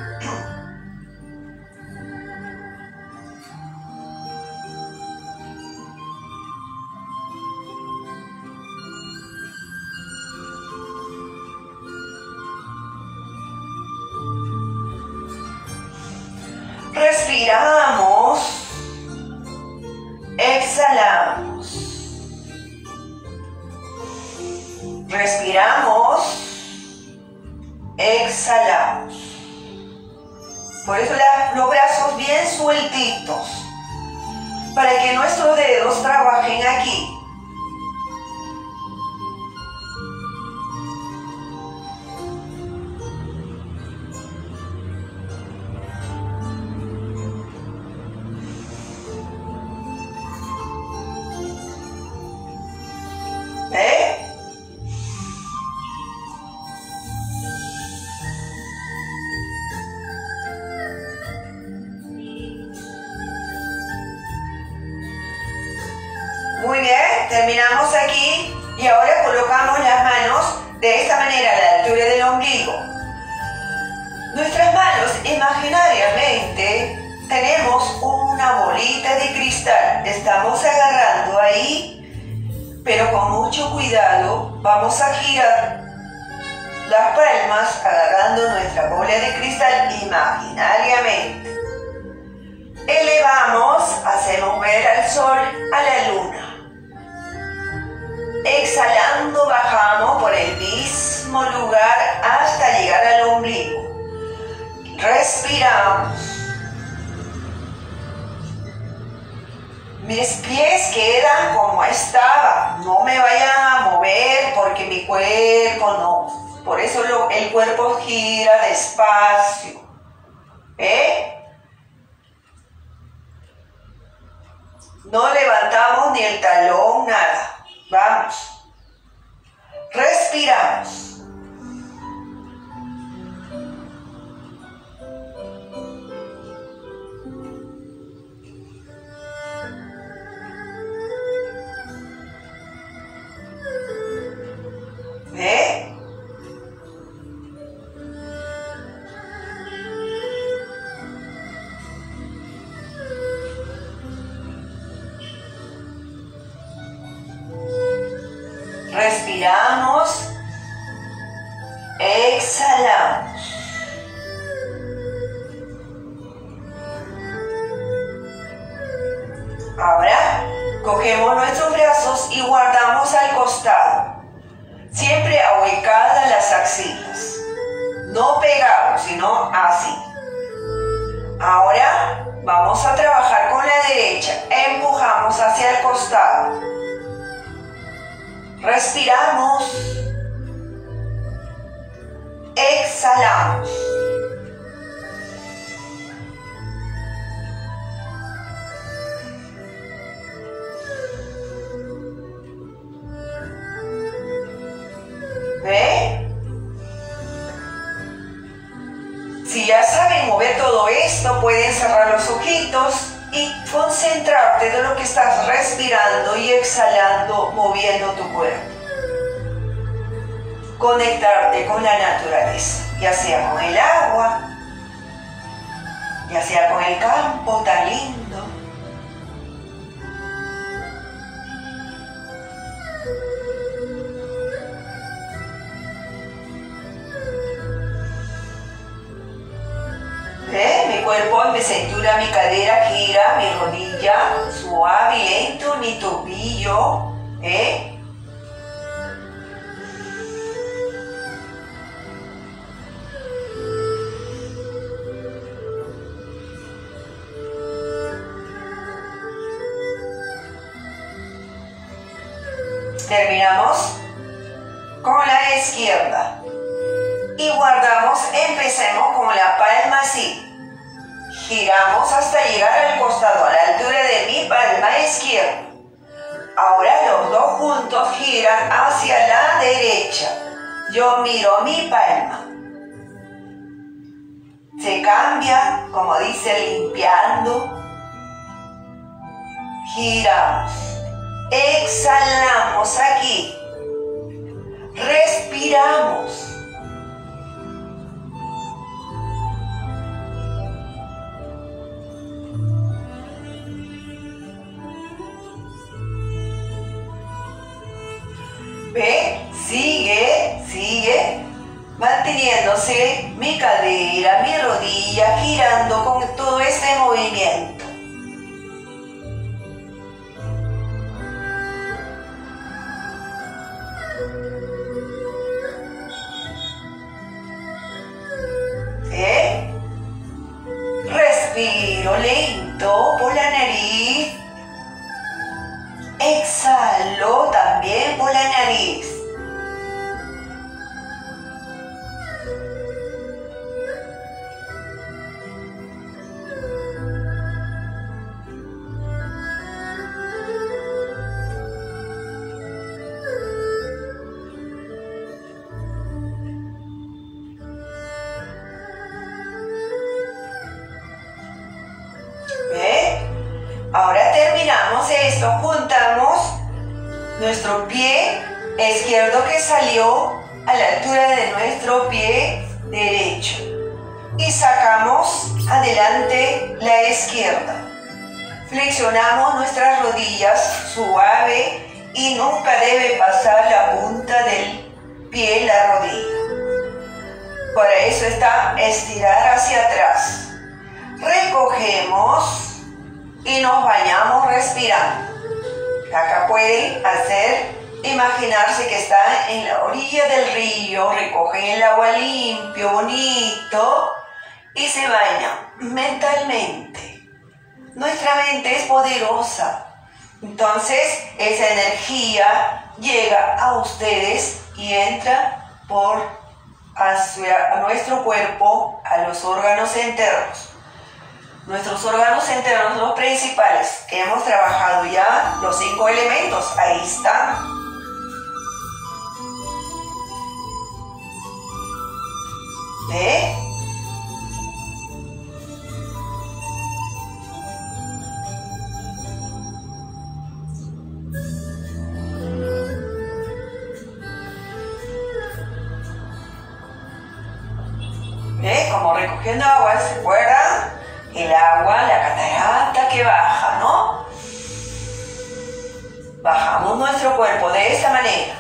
A: Respiramos, exhalamos, respiramos, exhalamos. Por eso los brazos bien sueltitos, para que nuestros dedos trabajen aquí. Muy bien, terminamos aquí y ahora colocamos las manos de esta manera a la altura del ombligo. Nuestras manos imaginariamente tenemos una bolita de cristal. Estamos agarrando ahí, pero con mucho cuidado vamos a girar las palmas agarrando nuestra bola de cristal imaginariamente. Elevamos, hacemos ver al sol, a la luna. Exhalando, bajamos por el mismo lugar hasta llegar al ombligo. Respiramos. Mis pies quedan como estaban. No me vayan a mover porque mi cuerpo no. Por eso el cuerpo gira despacio. No levantamos ni el talón, nada. Vamos. Respiramos. Respiramos. ¿Ve? Respiramos, exhalamos. Ahora cogemos nuestros brazos y guardamos al costado, siempre ubicadas las axilas, no pegados, sino así. Ahora vamos a trabajar con la derecha, empujamos hacia el costado. Respiramos, exhalamos. ¿Ve? Si ya saben mover todo esto, pueden cerrar los ojitos y concentrarte de lo que estás respirando y exhalando, moviendo tu cuerpo. Conectarte con la naturaleza, ya sea con el agua, ya sea con el campo tan lindo. Mi cuerpo, mi cintura, mi cadera gira, mi rodilla suave y lento, mi tobillo. Terminamos con la izquierda. Y guardamos, empecemos con la palma así. Giramos hasta llegar al costado, a la altura de mi palma izquierda. Ahora los dos juntos giran hacia la derecha. Yo miro mi palma. Se cambia, como dice, limpiando. Giramos. Exhalamos aquí. Respiramos. ¿Ve? Sigue, manteniéndose mi cadera, mi rodilla, girando con todo este movimiento. Respiro lento por la nariz. Exhalo también por la nariz. ¿Ve? Ahora terminamos esto, juntamos nuestro pie izquierdo que salió a la altura de nuestro pie derecho y sacamos adelante la izquierda. Flexionamos nuestras rodillas suave y nunca debe pasar la punta del pie la rodilla. Para eso está estirar hacia atrás. Recogemos y nos bañamos respirando. Acá pueden imaginarse que están en la orilla del río, recogen el agua limpio, bonito y se bañan mentalmente. Nuestra mente es poderosa, entonces esa energía llega a ustedes y entra a nuestro cuerpo, a los órganos internos. Nuestros órganos internos, los principales, que hemos trabajado ya, los 5 elementos, ahí están. recogiendo agua, ¿se acuerdan? El agua, la catarata que baja, ¿no? Bajamos nuestro cuerpo de esta manera.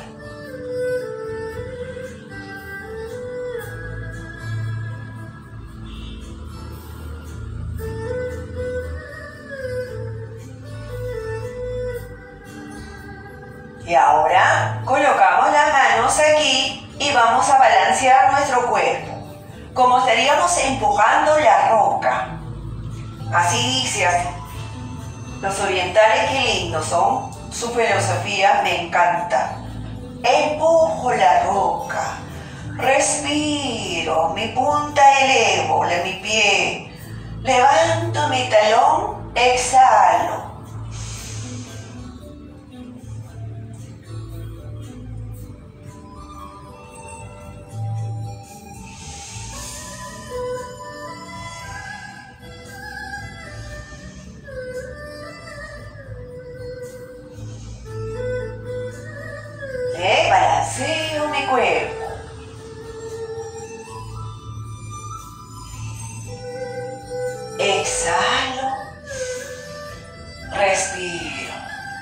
A: Y ahora colocamos las manos aquí y vamos a balancear nuestro cuerpo, como estaríamos empujando la roca. Así dice así. Los orientales, qué lindos son, su filosofía me encanta. Empujo la roca, respiro, mi punta elevo, mi pie, levanto mi talón, exhalo. Balanceo mi cuerpo. Exhalo. Respiro.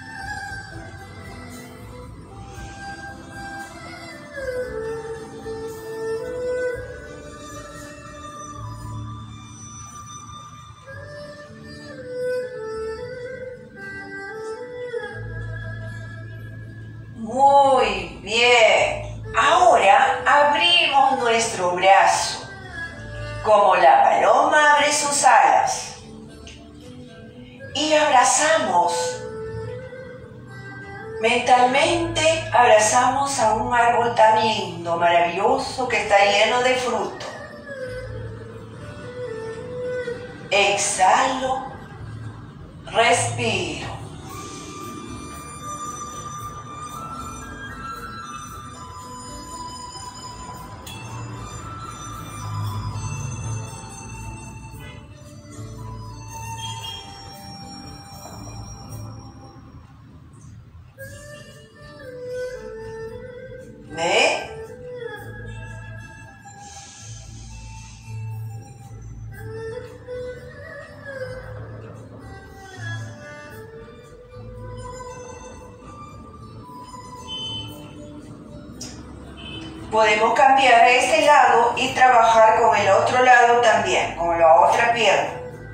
A: Muy bien. Ahora abrimos nuestro brazo, como la paloma abre sus alas. Y abrazamos. Mentalmente abrazamos a un árbol tan lindo, maravilloso, que está lleno de fruto. Exhalo. Respiro. ¿Ve? Podemos cambiar a este lado y trabajar con el otro lado también, con la otra pierna.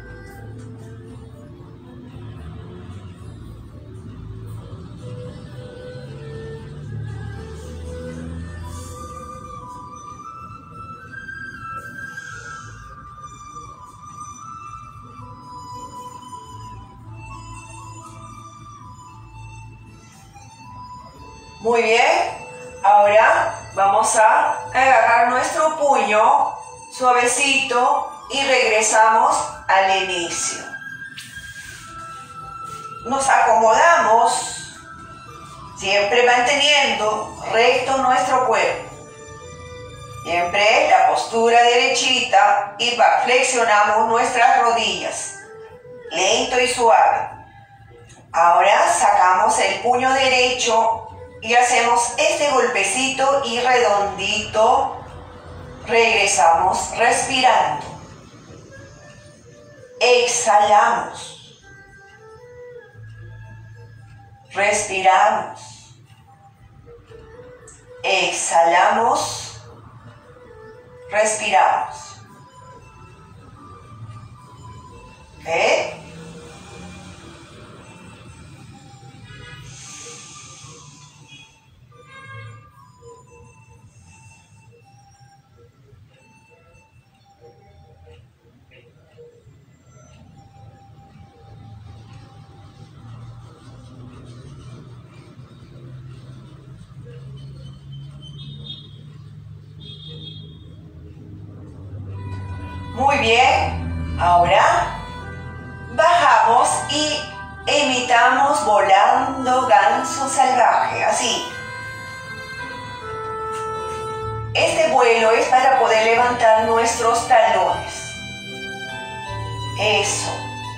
A: Muy bien, ahora vamos a agarrar nuestro puño suavecito y regresamos al inicio. Nos acomodamos, siempre manteniendo recto nuestro cuerpo. Siempre la postura derechita y flexionamos nuestras rodillas, lento y suave. Ahora sacamos el puño derecho y hacemos este golpecito y redondito. Regresamos respirando. Exhalamos. Respiramos. Exhalamos. Respiramos. ¿Ve? Muy bien, ahora bajamos y imitamos volando ganso salvaje, así. Este vuelo es para poder levantar nuestros talones. Eso.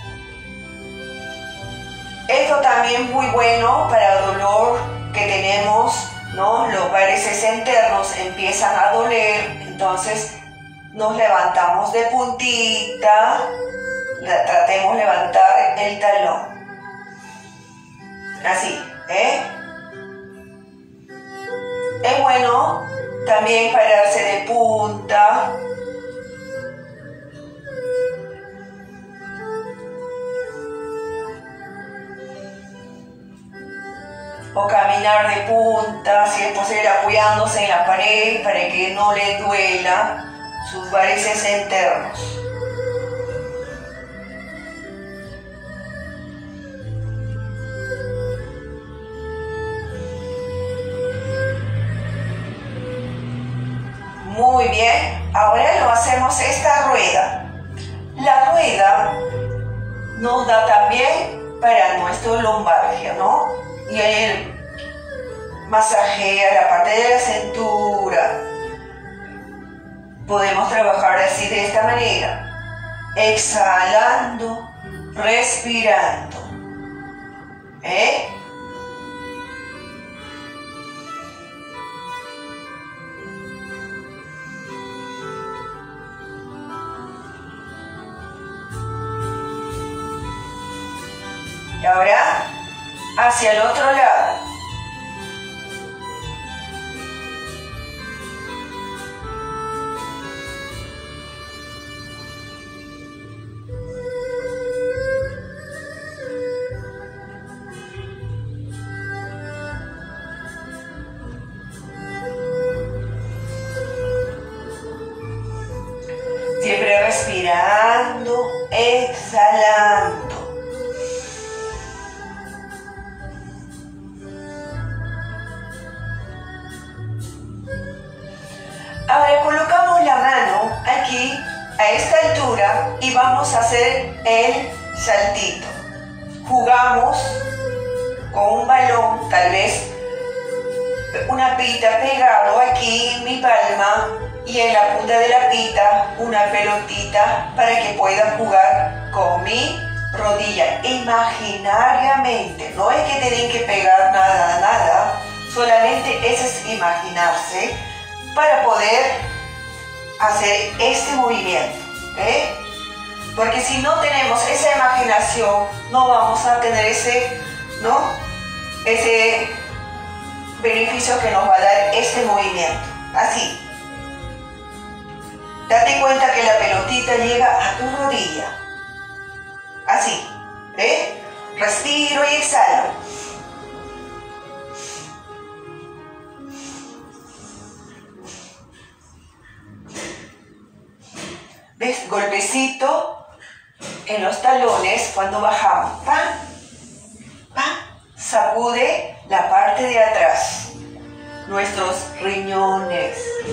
A: Esto también es muy bueno para el dolor que tenemos, ¿no? Los varices internos empiezan a doler, entonces nos levantamos de puntita, tratemos de levantar el talón. Así, Es bueno también pararse de punta. O caminar de punta, si es posible apoyándose en la pared para que no le duela sus varices internos. Muy bien, ahora lo hacemos esta rueda. La rueda nos da también para nuestro lumbalgia, ¿no? Y él masajea la parte de la cintura. Podemos trabajar así de esta manera. Exhalando, respirando. Y ahora hacia el otro lado. Siempre respirando, exhalando. Ahora colocamos la mano aquí a esta altura y vamos a hacer el saltito. Jugamos con un balón, tal vez una pita pegado aquí en mi palma y en la punta de la pita una pelotita para que pueda jugar con mi rodilla imaginariamente. No es que tienen que pegar nada, solamente eso es imaginarse para poder hacer este movimiento, porque si no tenemos esa imaginación no vamos a tener ese beneficio que nos va a dar este movimiento. Así, date cuenta que la pelotita llega a tu rodilla, así, respiro y exhalo. ¿Ves? Golpecito en los talones cuando bajamos. ¡Pam! ¡Pam! Sacude la parte de atrás. Nuestros riñones.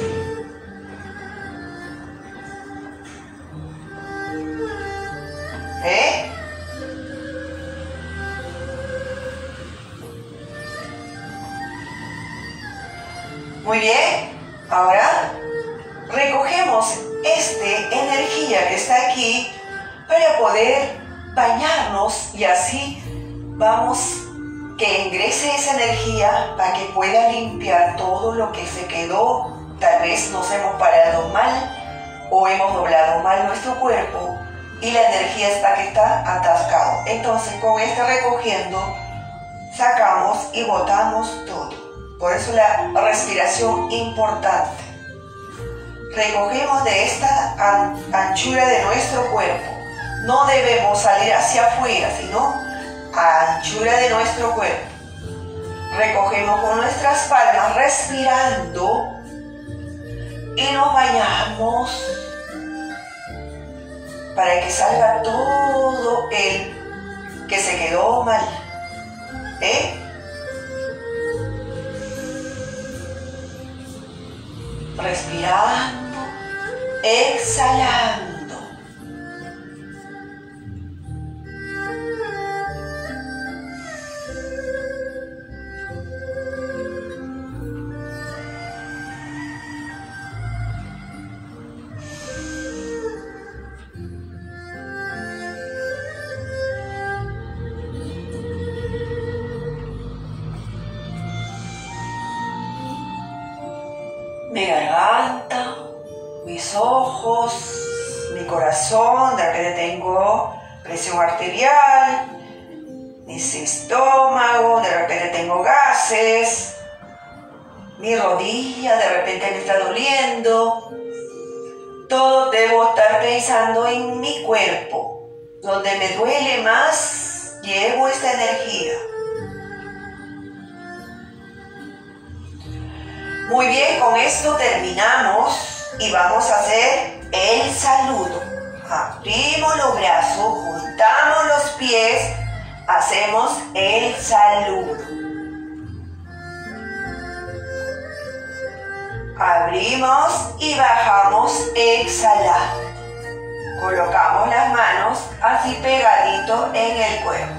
A: Muy bien. Ahora recogemos esta energía que está aquí para poder bañarnos y así vamos que ingrese esa energía para que pueda limpiar todo lo que se quedó. Tal vez nos hemos parado mal o hemos doblado mal nuestro cuerpo y la energía está atascado. Entonces con recogiendo sacamos y botamos todo. Por eso la respiración importante. Recogemos de esta anchura de nuestro cuerpo. No debemos salir hacia afuera, sino a anchura de nuestro cuerpo. Recogemos con nuestras palmas respirando y nos bañamos para que salga todo el que se quedó mal. Respirando, exhalando. Mi garganta mis ojos, mi corazón, de repente tengo presión arterial, mi estómago, de repente tengo gases, mi rodilla de repente me está doliendo. Todo debo estar pensando en mi cuerpo. Donde me duele más, llevo esta energía. Muy bien, con esto terminamos y vamos a hacer el saludo. Abrimos los brazos, juntamos los pies, hacemos el saludo. Abrimos y bajamos, exhalar. Colocamos las manos así pegadito en el cuerpo.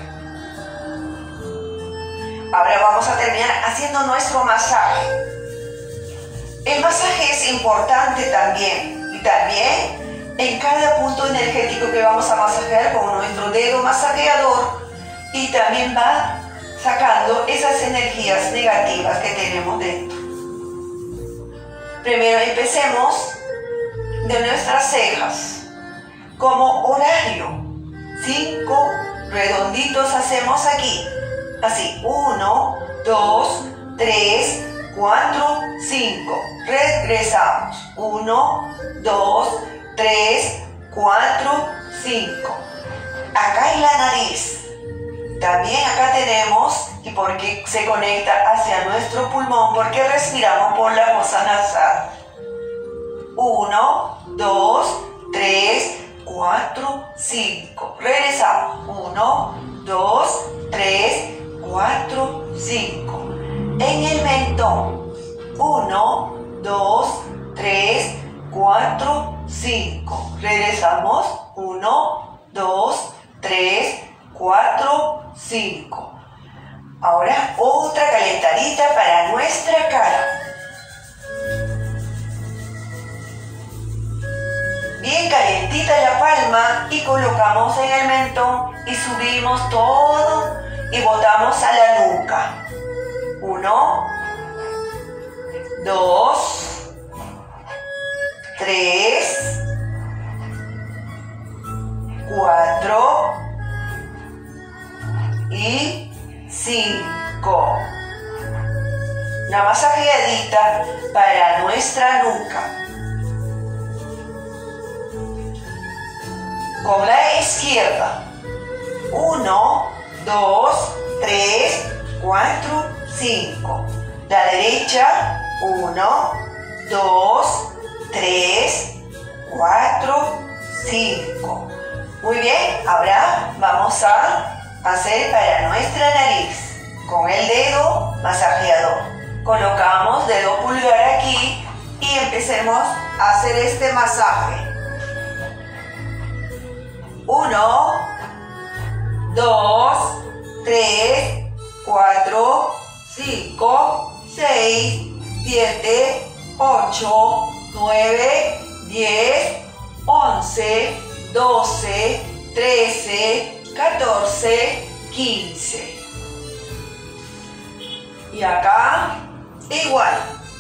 A: Ahora vamos a terminar haciendo nuestro masaje. El masaje es importante también. Y también en cada punto energético que vamos a masajear con nuestro dedo masajeador. Y también va sacando esas energías negativas que tenemos dentro. Primero empecemos de nuestras cejas. Como horario, 5 redonditos hacemos aquí. Así, 1, 2, 3, 4, 5. Regresamos. 1, 2, 3, 4, 5. Acá en la nariz. También acá tenemos, y porque se conecta hacia nuestro pulmón, porque respiramos por la fosa nasal. 1, 2, 3, 4, 5. Regresamos. 1, 2, 3, 4, 5. En el mentón. 1, 2, 3, 4, 5. Regresamos. 1, 2, 3, 4, 5. Ahora otra calentadita para nuestra cara. Bien calientita la palma y colocamos en el mentón y subimos todo y botamos a la nuca. 1, 2, 3, 4 y 5. Una masajeadita para nuestra nuca. Con la izquierda. 1, 2, 3, 4, 5. La derecha. 1, 2, 3, 4, 5. Muy bien, ahora vamos a hacer para nuestra nariz. Con el dedo masajeador. Colocamos dedo pulgar aquí y empecemos a hacer este masaje. 1, 2, 3, 4, 5, 6, 7, 8, 9, 10, 11, 12, 13, 14, 15. Y acá igual.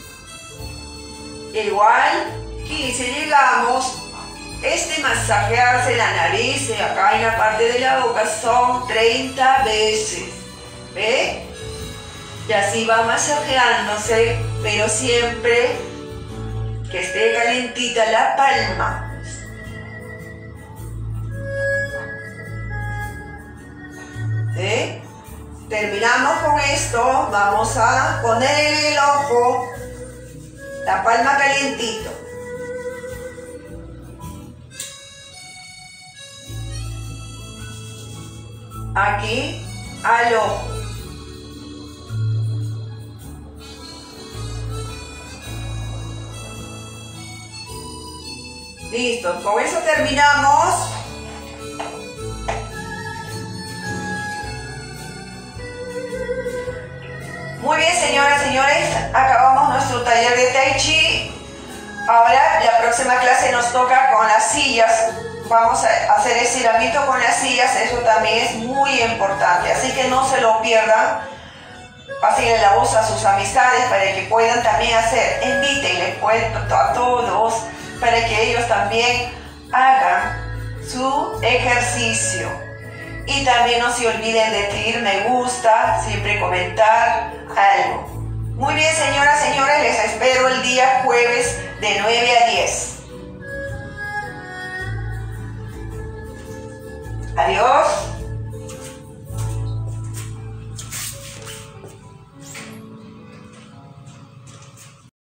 A: 15 llegamos. Este masajearse la nariz y acá en la parte de la boca son 30 veces. ¿Ve? Y así va masajeándose, pero siempre que esté calentita la palma. ¿Sí? Terminamos con esto. Vamos a poner en el ojo la palma calientito. Aquí al ojo. Listo, con eso terminamos. Muy bien, señoras y señores, acabamos nuestro taller de Tai Chi. Ahora la próxima clase nos toca con las sillas. Vamos a hacer estiramiento con las sillas, eso también es muy importante, así que no se lo pierdan. Pásenle la voz a sus amistades para que puedan también hacer. Invítenle pues, a todos para que ellos también hagan su ejercicio. Y también no se olviden de decir me gusta, siempre comentar algo. Muy bien, señoras, señores, les espero el día jueves de 9 a 10. Adiós.